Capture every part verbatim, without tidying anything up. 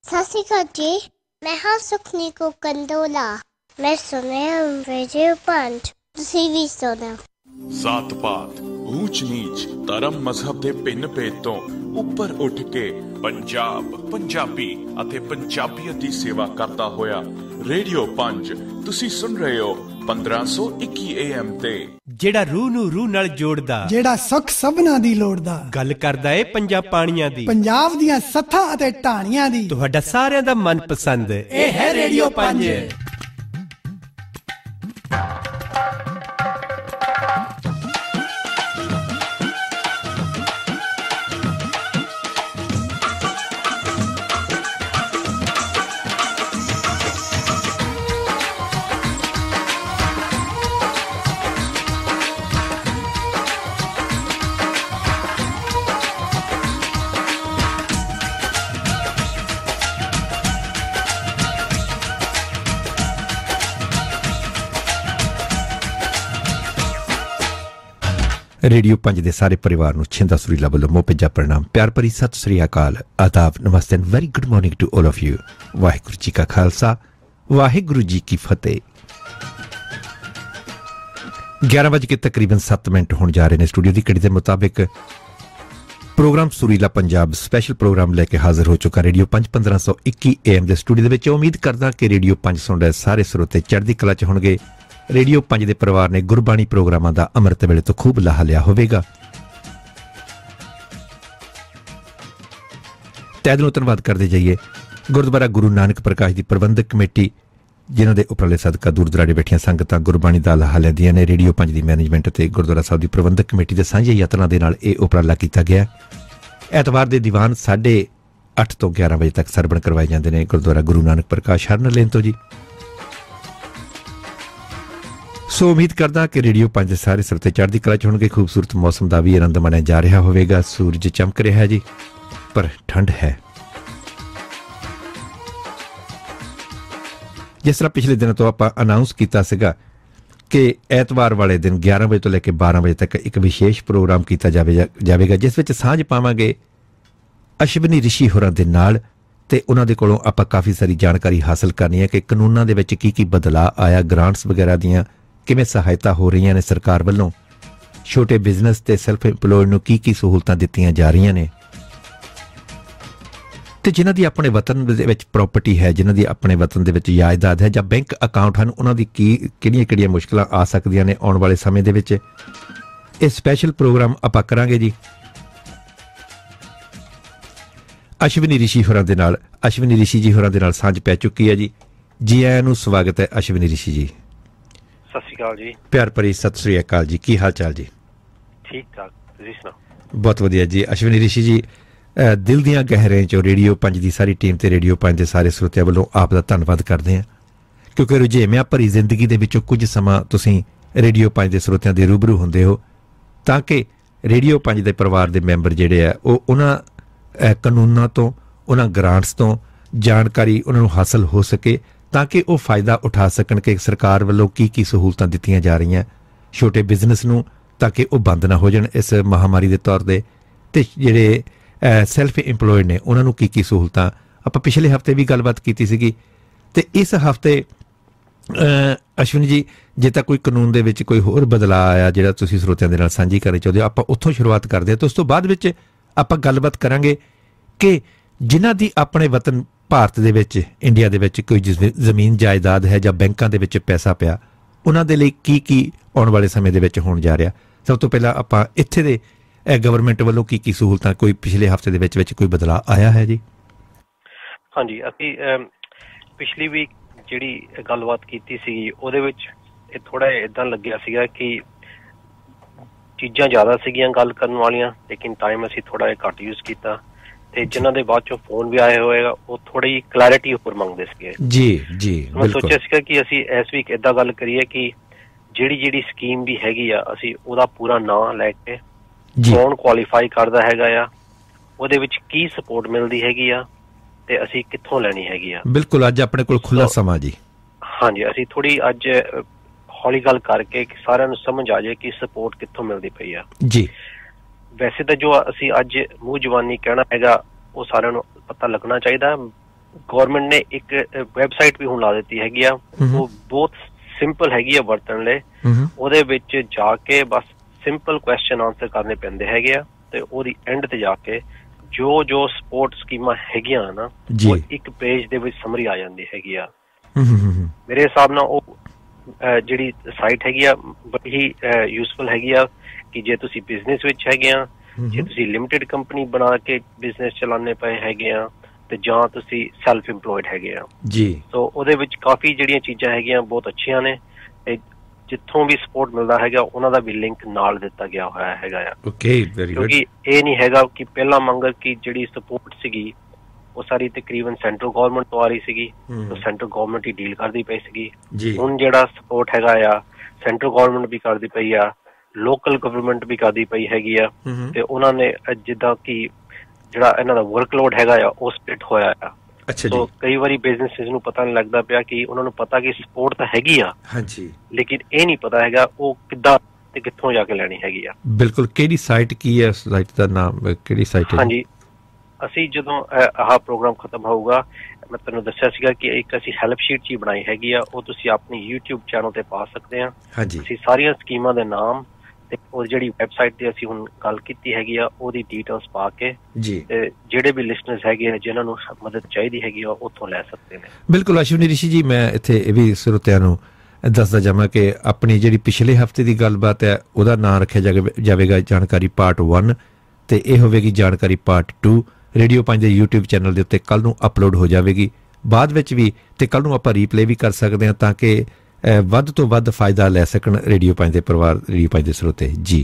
ਸਤਿ ਸ਼੍ਰੀ ਅਕਾਲ ਜੀ, ਮੈਂ ਹਾਂ ਸੁਖਨੀ ਕੋ ਕੰਦੋਲਾ। ਮੈਂ ਸੁਣਿਆ ਰੇਡੀਓ ਪੰਜ, ਤੁਸੀਂ ਵੀ ਸੁਣੋ। जात पात ऊंच नीच धर्म मजहब के भिन्न भेद तो उपर उठ के पंजाब पंजाबी अते पंजाबीयत की सेवा करता होया रेडियो पंज तुसी सुन रहे हो पंद्रह सौ इक्की ए एम ते जेड़ा रूह नू रूह नाल जोड़दा, जेड़ा सुख सबना दी लोड़दा, गल करदा ए पंजाब पाणियां दी, पंजाब दियां सत्थां अते ढाणियां दी, तुहाडा सारियां दा मन पसंद ए है रेडियो पंज। रेडियो पंज दे सारे परिवार नूं छिंदा सुरीला वल्लों मोह भेजा प्रणाम, प्यार भरी सत श्री अकाल, आदाब, नमस्ते and very good morning to all of you. Waheguru ji का खालसा, वाहिगुरू जी की फतेह। ग्यारह बज के तकरीबन सत्त मिनट होने जा रहे हैं स्टूडियो की घड़ी के मुताबिक। प्रोग्राम सुरीला पंजाब स्पैशल प्रोग्राम लेके हाजिर हो चुका रेडियो पंज पंद्रह सौ इक्की ए एम के स्टूडियो के। उम्मीद करदा कि रेडियो पंज सुन रहे सारे स्रोते चढ़दी कला च होणगे। रेडियो पंज दे परिवार ने गुरबाणी प्रोग्रामां दा अमृत वेले तो खूब लाहा लिया होवेगा। तहे दिलों धन्नवाद करते जाइए गुरुद्वारा गुरु नानक प्रकाश की प्रबंधक कमेटी, जिन्हां दे उपराले सदका दूर दराड़े बैठियां संगतां गुरबाणी दा लाहा लैंदियां ने। रेडियो पंज की मैनेजमेंट ते गुरुद्वारा साहब की प्रबंधक कमेटी के सांझे यत्नां दे नाल इह उपराला कीता गया। एतवार के दीवान साढ़े अठ तो ग्यारह बजे तक सरबण करवाए जाते हैं गुरुद्वारा गुरु नानक प्रकाश हरनलेन तो जी। सो उम्मीद करदा कि रेडियो पंज सारे सरते चढ़दी कला च होणगे। खूबसूरत मौसम का भी आनंद माणिया जा रहा होवेगा। सूरज चमक रहा है जी, पर ठंड है। जिस तरह पिछले दिन तो आप अनाउंस किया सीगा कि एतवार वाले दिन ग्यारह बजे तो लेकर बारह बजे तक एक विशेष प्रोग्राम किया जाएगा, जिस विच सांझ पावांगे अश्विनी ऋषि होरां दे नाल, ते उन्हां दे कोलों आपां काफ़ी सारी जानकारी हासिल करनी है कि कानूनां दे विच की की बदलाव आया, ग्रांट्स वगैरह दियां किवें सहायता हो रही ने सरकार वालों, छोटे बिजनेस ते सैल्फ इंपलॉयड नूं की की सहूलतां दित्तियां जा रही ने, ते जिन्हां दी अपने वतन दे विच प्रॉपर्टी है, जिन्हां दी अपने वतन दे विच जायदाद है जां बैंक अकाउंट हैं, उन्हां दी की किहड़ियां किहड़ियां मुश्किलां आ सकदियां ने आउण वाले समय दे विच। इह स्पैशल प्रोग्राम आपां करांगे जी अश्विनी ऋषि होरां दे नाल। अश्विनी ऋषि जी होरां दे नाल सांझ पै चुकी है जी। जी आयां नूं स्वागत है अश्विनी ऋषि जी। सत श्री अकाल जी। प्यार भरी सत श्री अकाल जी। की हाल चाल जी? ठीक ठाक, तुसीं सुणाओ? बहुत वधिया जी। अश्विनी ऋषि जी, दिल दियां गहराइयां चों रेडियो पंज की सारी टीम ते रेडियो पंज के सारे श्रोतिਆਂ ਵੱਲੋਂ आप ਦਾ ਧੰਨਵਾਦ ਕਰਦੇ ਹਾਂ, क्योंकि रुझेविਆਂ ਭਰੀ ਜ਼ਿੰਦਗੀ ਦੇ ਵਿੱਚੋਂ ਕੁਝ ਸਮਾਂ ਤੁਸੀਂ रेडियो पंज ਦੇ श्रोतिਆਂ ਦੇ रूबरू ਹੁੰਦੇ ਹੋ, ਤਾਂ ਕਿ रेडियो पंज ਦੇ ਪਰਿਵਾਰ ਦੇ ਮੈਂਬਰ ਜਿਹੜੇ ਆ ਉਹ ਉਹਨਾਂ ਕਾਨੂੰਨਾਂ ਤੋਂ, ਉਹਨਾਂ ਗ੍ਰਾਂਟਸ ਤੋਂ ਜਾਣਕਾਰੀ ਉਹਨਾਂ ਨੂੰ ਹਾਸਲ ਹੋ ਸਕੇ, ਤਾਂ ਕਿ ਉਹ ਫਾਇਦਾ ਉਠਾ ਸਕਣ ਕਿ ਸਰਕਾਰ ਵੱਲੋਂ ਕੀ ਕੀ ਸਹੂਲਤਾਂ ਦਿੱਤੀਆਂ ਜਾ ਰਹੀਆਂ ਛੋਟੇ ਬਿਜ਼ਨਸ ਨੂੰ, ਤਾਂ ਕਿ ਉਹ ਬੰਦ ਨਾ ਹੋ ਜਾਣ ਇਸ ਮਹਾਮਾਰੀ ਦੇ ਤੌਰ 'ਤੇ, ਤੇ ਜਿਹੜੇ ਸੈਲਫ ਇੰਪਲੋਇਡ ਨੇ ਉਹਨਾਂ ਨੂੰ ਕੀ ਕੀ ਸਹੂਲਤਾਂ। ਆਪਾਂ ਪਿਛਲੇ ਹਫ਼ਤੇ ਵੀ ਗੱਲਬਾਤ ਕੀਤੀ ਸੀਗੀ, ਤੇ ਇਸ ਹਫ਼ਤੇ ਅਸ਼ਵਨੀ ਜੀ ਜੇ ਤਾਂ ਕੋਈ ਕਾਨੂੰਨ ਦੇ ਵਿੱਚ ਕੋਈ ਹੋਰ ਬਦਲਾਅ ਆਇਆ ਜਿਹੜਾ ਤੁਸੀਂ ਸਰੋਤਿਆਂ ਦੇ ਨਾਲ ਸਾਂਝੀ ਕਰਨੀ ਚਾਹੁੰਦੇ ਹੋ, ਆਪਾਂ ਉੱਥੋਂ ਸ਼ੁਰੂਆਤ ਕਰਦੇ ਹਾਂ, ਤੇ ਉਸ ਤੋਂ ਬਾਅਦ ਵਿੱਚ ਆਪਾਂ ਗੱਲਬਾਤ ਕਰਾਂਗੇ ਕਿ ਜਿਨ੍ਹਾਂ ਦੀ ਆਪਣੇ ਵਤਨ ਭਾਰਤ ਦੇ ਵਿੱਚ, ਇੰਡੀਆ ਦੇ ਵਿੱਚ ਕੋਈ ਜ਼ਮੀਨ ਜਾਇਦਾਦ ਹੈ ਜਾਂ ਬੈਂਕਾਂ ਦੇ ਵਿੱਚ ਪੈਸਾ ਪਿਆ, ਉਹਨਾਂ ਦੇ ਲਈ ਕੀ ਕੀ ਆਉਣ ਵਾਲੇ ਸਮੇਂ ਦੇ ਵਿੱਚ ਹੋਣ ਜਾ ਰਿਹਾ। ਸਭ ਤੋਂ ਪਹਿਲਾਂ ਆਪਾਂ ਇੱਥੇ ਦੇ ਗਵਰਨਮੈਂਟ ਵੱਲੋਂ ਕੀ ਕੀ ਸਹੂਲਤਾਂ, ਕੋਈ ਪਿਛਲੇ ਹਫ਼ਤੇ ਦੇ ਵਿੱਚ ਵਿੱਚ ਕੋਈ ਬਦਲਾਅ ਆਇਆ ਹੈ ਜੀ? ਹਾਂਜੀ, ਅਸੀਂ ਪਿਛਲੀ ਵੀਕ ਜਿਹੜੀ ਗੱਲਬਾਤ ਕੀਤੀ ਸੀ ਉਹਦੇ ਵਿੱਚ ਇਹ ਥੋੜ੍ਹਾ ਇੱਦਾਂ ਲੱਗਿਆ ਸੀਗਾ ਕਿ ਚੀਜ਼ਾਂ ਜ਼ਿਆਦਾ ਸੀਗੀਆਂ ਗੱਲ ਕਰਨ ਵਾਲੀਆਂ, ਲੇਕਿਨ ਟਾਈਮ ਅਸੀਂ ਥੋੜ੍ਹਾ ਜਿਹਾ ਘੱਟ ਯੂਜ਼ ਕੀਤਾ, ਤੇ ਜਿਨ੍ਹਾਂ ਦੇ ਬਾਅਦ ਚੋਂ ਫੋਨ ਵੀ ਆਏ ਹੋਏਗਾ ਉਹ ਥੋੜ੍ਹੀ ਕਲੈਰਿਟੀ ਉੱਪਰ ਮੰਗਦੇ ਸੀਗੇ। ਜੀ ਜੀ, ਮੈਂ ਸੋਚਿਆ ਸੀਗਾ ਕਿ ਅਸੀਂ ਇਸ ਵੀਕ ਏਦਾਂ ਗੱਲ ਕਰੀਏ ਕਿ ਜਿਹੜੀ ਜਿਹੜੀ ਸਕੀਮ ਵੀ ਹੈਗੀ ਆ ਅਸੀਂ ਉਹਦਾ ਪੂਰਾ ਨਾਂ ਲੈ ਕੇ ਕੌਣ ਕੁਆਲੀਫਾਈ ਕਰਦਾ ਹੈਗਾ ਆ, ਉਹਦੇ ਵਿੱਚ ਕੀ ਸਪੋਰਟ ਮਿਲਦੀ ਹੈਗੀ ਆ, ਤੇ ਅਸੀਂ ਕਿੱਥੋਂ ਲੈਣੀ ਹੈਗੀ ਆ। ਬਿਲਕੁਲ, ਅੱਜ ਆਪਣੇ ਕੋਲ ਖੁੱਲਾ ਸਮਾਂ ਜੀ। ਹਾਂਜੀ, ਅਸੀਂ ਥੋੜ੍ਹੀ ਅੱਜ ਹੌਲੀ ਗੱਲ ਕਰਕੇ ਸਾਰਿਆਂ ਨੂੰ ਸਮਝ ਆ ਜਾਏ ਕਿ ਸਪੋਰਟ ਕਿੱਥੋਂ ਮਿਲਦੀ ਪਈ ਆ ਜੀ। ਵੈਸੇ ਤਾਂ ਜੋ ਅਸੀਂ ਅੱਜ ਮੂੰਹ ਜ਼ਬਾਨੀ ਕਹਿਣਾ ਹੈਗਾ ਉਹ ਸਾਰਿਆਂ ਨੂੰ ਪਤਾ ਲੱਗਣਾ ਚਾਹੀਦਾ, ਗਵਰਨਮੈਂਟ ਨੇ ਇੱਕ ਵੈਬਸਾਈਟ ਵੀ ਹੁਣ ਲਾ ਦਿੱਤੀ ਹੈਗੀ ਆ, ਉਹ ਬਹੁਤ ਸਿੰਪਲ ਹੈਗੀ ਆ ਵਰਤਣ ਲਈ। ਉਹਦੇ ਵਿੱਚ ਜਾ ਕੇ ਬਸ ਸਿੰਪਲ ਕੁਐਸਚਨ ਆਨਸਰ ਕਰਨੇ ਪੈਂਦੇ ਹੈਗੇ ਆ, ਤੇ ਉਹਦੀ ਐਂਡ ਤੇ ਜਾ ਕੇ ਜੋ ਜੋ ਸਪੋਰਟ ਸਕੀਮਾਂ ਹੈਗੀਆਂ ਨਾ ਉਹ ਇੱਕ ਪੇਜ ਦੇ ਵਿੱਚ ਸਮਰੀ ਆ ਜਾਂਦੀ ਹੈਗੀ ਆ। ਮੇਰੇ ਹਿਸਾਬ ਨਾਲ ਉਹ ਜਿਹੜੀ ਸਾਈਟ ਹੈਗੀ ਆ ਬੜੀ ਹੀ ਯੂਜ਼ਫੁਲ ਹੈਗੀ ਆ ਕਿ ਜੇ ਤੁਸੀਂ ਬਿਜ਼ਨਸ ਵਿੱਚ ਹੈਗੇ ਆ, ਜੇ ਤੁਸੀਂ ਲਿਮਿਟਿਡ ਕੰਪਨੀ ਬਣਾ ਕੇ ਬਿਜ਼ਨਸ ਚਲਾਉਣੇ ਪਏ ਹੈਗੇ ਆ, ਤੇ ਜਾਂ ਤੁਸੀਂ ਸੈਲਫ ਇੰਪਲੋਇਡ ਹੈਗੇ ਆ ਜੀ। ਸੋ ਉਹਦੇ ਵਿੱਚ ਕਾਫੀ ਜਿਹੜੀਆਂ ਚੀਜ਼ਾਂ ਹੈਗੀਆਂ ਬਹੁਤ ਅੱਛੀਆਂ ਨੇ, ਤੇ ਜਿੱਥੋਂ ਵੀ ਸਪੋਰਟ ਮਿਲਦਾ ਹੈਗਾ ਉਹਨਾਂ ਦਾ ਵੀ ਲਿੰਕ ਨਾਲ ਦਿੱਤਾ ਗਿਆ ਹੋਇਆ ਹੈਗਾ ਆ। Okay, very good. ਕਿਉਂਕਿ ਇਹ ਨਹੀਂ ਹੈਗਾ ਕਿ ਪਹਿਲਾਂ ਮੰਗਰ ਕੀ ਜਿਹੜੀ ਸਪੋਰਟ ਸੀਗੀ ਉਹ ਸਾਰੀ ਤਕਰੀਬਨ ਸੈਂਟਰਲ ਗਵਰਨਮੈਂਟ ਤੋਂ ਆ ਰਹੀ ਸੀਗੀ, ਸੈਂਟਰਲ ਗਵਰਨਮੈਂਟ ਹੀ ਡੀਲ ਕਰਦੀ ਪਈ ਸੀਗੀ। ਹੁਣ ਜਿਹੜਾ ਸਪੋਰਟ ਹੈਗਾ ਆ ਸੈਂਟਰਲ ਗਵਰਨਮੈਂਟ ਵੀ ਕਰਦੀ ਪਈ ਆ, ਲੋਕਲ ਗਵਰਨਮੈਂਟ ਵੀ ਕਰਦੀ ਪਈ ਹੈਗੀ ਆ, ਤੇ ਉਹਨਾਂ ਨੇ ਜਿੱਦਾਂ ਕਿ ਜਿਹੜਾ ਇਹਨਾਂ ਦਾ ਵਰਕਲੋਡ ਹੈਗਾ ਆ ਉਹ ਸਪਲਿਟ ਹੋਇਆ ਆ। ਸੋ ਕਈ ਵਾਰੀ ਬਿਜ਼ਨੈਸਿਸ ਨੂੰ ਪਤਾ ਨਹੀਂ ਲੱਗਦਾ ਪਿਆ ਕਿ ਉਹਨਾਂ ਨੂੰ ਪਤਾ ਕਿ ਸਪੋਰਟ ਤਾਂ ਹੈਗੀ ਆ, ਹਾਂਜੀ, ਲੇਕਿਨ ਇਹ ਨਹੀਂ ਪਤਾ ਹੈਗਾ ਉਹ ਕਿੱਦਾਂ ਤੇ ਕਿੱਥੋਂ ਜਾ ਕੇ ਲੈਣੀ ਹੈਗੀ ਆ। ਬਿਲਕੁਲ। ਕਿਹੜੀ ਸਾਈਟ ਕੀ ਹੈ, ਸਾਈਟ ਦਾ ਨਾਮ ਕਿਹੜੀ ਸਾਈਟ ਹੈ? ਹਾਂਜੀ, ਅਸੀਂ ਜਦੋਂ ਆਹ ਪ੍ਰੋਗਰਾਮ ਖਤਮ ਹੋਊਗਾ ਮੈਂ ਤੁਹਾਨੂੰ ਦੱਸਿਆ ਸੀਗਾ ਕਿ ਇੱਕ ਅਸੀਂ ਹੈਲਪ ਸ਼ੀਟ ਜੀ ਬਣਾਈ ਹੈਗੀ ਆ, ਉਹ ਤੁਸੀਂ ਆਪਣੀ YouTube ਚੈਨਲ ਤੇ ਪਾ ਸਕਦੇ ਆ। ਹਾਂਜੀ, ਅਸੀਂ ਸਾਰੀਆਂ ਸਕੀਮਾਂ ਦੇ ਨਾਮ ਤੇ ਉਹ ਜਿਹੜੀ ਵੈਬਸਾਈਟ ਤੇ ਅਸੀਂ ਹੁਣ ਗੱਲ ਕੀਤੀ ਹੈਗੀ ਆ ਉਹਦੀ ਡਿਟੇਲਸ ਪਾ ਕੇ ਜੀ, ਤੇ ਜਿਹੜੇ ਵੀ ਲਿਸਨਰਸ ਹੈਗੇ ਆ ਜਿਨ੍ਹਾਂ ਨੂੰ ਮਦਦ ਚਾਹੀਦੀ ਹੈਗੀ ਆ ਉੱਥੋਂ ਲੈ ਸਕਦੇ ਨੇ। ਬਿਲਕੁਲ ਅਸ਼ਵਨੀ ਰਿਸ਼ੀ ਜੀ, ਮੈਂ ਇੱਥੇ ਇਹ ਵੀ ਸਰੋਤਿਆਂ ਨੂੰ ਦੱਸਦਾ ਜਾਵਾਂ ਕਿ ਆਪਣੀ ਜਿਹੜੀ ਪਿਛਲੇ ਹਫ਼ਤੇ ਦੀ ਗੱਲਬਾਤ ਹੈ ਉਹਦਾ ਨਾਂ ਰੱਖਿਆ ਜਾਵੇਗਾ ਜਾਣਕਾਰੀ ਪਾਰਟ ਵਨ, ਤੇ ਇਹ ਹੋਵੇਗੀ ਜਾਣਕਾਰੀ ਪਾਰਟ ਟੂ ਰੇਡੀਓ ਪੰਜ ਦੇ YouTube ਚੈਨਲ ਦੇ ਉੱਤੇ ਕੱਲ੍ਹ ਨੂੰ ਅਪਲੋਡ ਹੋ ਜਾਵੇਗੀ ਬਾਅਦ ਵਿੱਚ ਵੀ, ਤੇ ਕੱਲ੍ਹ ਨੂੰ ਆਪਾਂ ਰੀਪਲੇ ਵੀ ਕਰ ਸਕਦੇ ਹਾਂ ਤਾਂ ਕਿ ਵੱਧ ਤੋਂ ਵੱਧ ਫਾਇਦਾ ਲੈ ਸਕਣ ਰੇਡੀਓ ਪੰਜ ਦੇ ਪਰਿਵਾਰ, ਰੇਡੀਓ ਪੰਜ ਦੇ ਸਰੋਤੇ ਜੀ।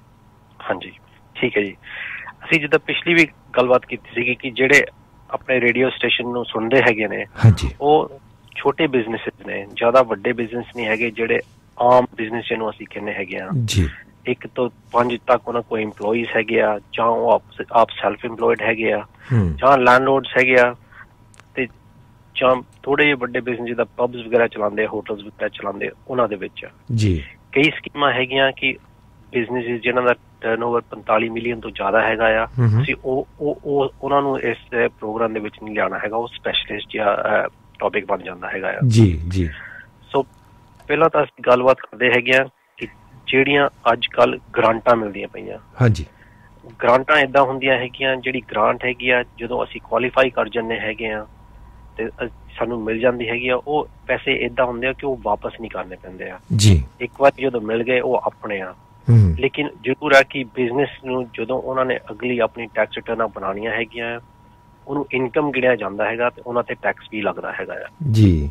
ਹਾਂਜੀ, ਠੀਕ ਹੈ ਜੀ। ਅਸੀਂ ਜਿੱਦਾਂ ਪਿਛਲੀ ਵੀ ਗੱਲਬਾਤ ਕੀਤੀ ਸੀਗੀ ਕਿ ਜਿਹੜੇ ਆਪਣੇ ਰੇਡੀਓ ਸਟੇਸ਼ਨ ਨੂੰ ਸੁਣਦੇ ਹੈਗੇ ਨੇ, ਹਾਂਜੀ, ਉਹ ਛੋਟੇ ਬਿਜ਼ਨੈਸਿਸ ਨੇ, ਜ਼ਿਆਦਾ ਵੱਡੇ ਬਿਜ਼ਨਸ ਨਹੀਂ ਹੈਗੇ ਜਿਹੜੇ ਆਮ ਬਿਜ਼ਨਸ ਜਿਹਨੂੰ ਅਸੀਂ ਕਹਿੰਦੇ ਹੈਗੇ ਆ ਜੀ। ਇੱਕ ਤੋਂ ਪੰਜ ਤੱਕ ਉਹਨਾਂ ਕੋਲ ਇੰਪਲੋਈਜ਼ ਹੈਗੇ ਆ, ਜਾਂ ਉਹ ਆਪ ਆਪ ਸੈਲਫ ਇੰਪਲੋਇਡ ਹੈਗੇ ਆ, ਜਾਂ ਲੈਂਡਲੋਰਡਸ ਹੈਗੇ ਆ, ਤੇ ਜਾਂ ਥੋੜੇ ਜਿਹੇ ਵੱਡੇ ਬਿਜ਼ਨਸ ਜਿੱਦਾਂ ਪਬਸ ਵਗੈਰਾ ਚਲਾਉਂਦੇ, ਹੋਟਲਸ ਵਗੈਰਾ ਚਲਾਉਂਦੇ, ਉਹਨਾਂ ਦੇ ਵਿੱਚ ਜੀ ਕਈ ਸਕੀਮਾਂ ਹੈਗੀਆਂ ਕਿ ਬਿਜ਼ਨਸਿਸ ਜਿਹਨਾਂ ਦਾ ਟਰਨਓਵਰ ਪੰਤਾਲੀ ਮਿਲੀਅਨ ਤੋਂ ਜ਼ਿਆਦਾ ਹੈਗਾ ਆ, ਅਸੀਂ ਉਹ ਉਹ ਉਹਨਾਂ ਨੂੰ ਇਸ ਪ੍ਰੋਗਰਾਮ ਦੇ ਵਿੱਚ ਨਹੀਂ ਲਿਆਉਣਾ ਹੈਗਾ, ਉਹ ਸਪੈਸ਼ਲਿਸਟ ਜਾਂ ਟੌਪਿਕ ਬਣ ਜਾਂਦਾ ਹੈਗਾ ਆ ਜੀ ਜੀ। ਸੋ ਪਹਿਲਾਂ ਤਾਂ ਅਸੀਂ ਗੱਲਬਾਤ ਕਰਦੇ ਹੈਗੇ ਆ ਕਿ ਜਿਹੜੀਆਂ ਅੱਜ ਕੱਲ੍ਹ ਗ੍ਰਾਂਟਾਂ ਮਿਲਦੀਆਂ ਪਈਆਂ, ਹਾਂਜੀ, ਗ੍ਰਾਂਟਾਂ ਏਦਾਂ ਹੁੰਦੀਆਂ ਹੈਗੀਆਂ, ਜਿਹੜੀ ਗ੍ਰਾਂਟ ਹੈਗੀ ਆ ਜਦੋਂ ਅਸੀਂ ਕੁਆਲੀਫਾਈ ਕਰ ਜਾਂਦੇ ਹੈਗੇ ਆ ਤੇ ਸਾਨੂੰ ਮਿਲ ਜਾਂਦੀ ਹੈਗੀ ਆ, ਉਹ ਪੈਸੇ ਏਦਾਂ ਹੁੰਦੇ ਆ ਕਿ ਉਹ ਵਾਪਸ ਨਹੀਂ ਕਰਨੇ ਪੈਂਦੇ ਆ ਜੀ। ਇੱਕ ਵਾਰ ਜਦੋਂ ਮਿਲ ਗਏ ਉਹ ਆਪਣੇ ਆ, ਲੇਕਿਨ ਜ਼ਰੂਰ ਹੈ ਕਿ ਬਿਜ਼ਨਸ ਨੂੰ ਜਦੋਂ ਉਹਨਾਂ ਨੇ ਅਗਲੀ ਆਪਣੀ ਟੈਕਸ ਰਿਟਰਨਾਂ ਬਣਾਉਣੀਆਂ ਹੈਗੀਆਂ ਉਹਨੂੰ ਇਨਕਮ ਗਿਣਿਆ ਜਾਂਦਾ ਹੈਗਾ ਤੇ ਉਹਨਾਂ ਤੇ ਟੈਕਸ ਵੀ ਲੱਗਦਾ ਹੈਗਾ ਆ ਜੀ।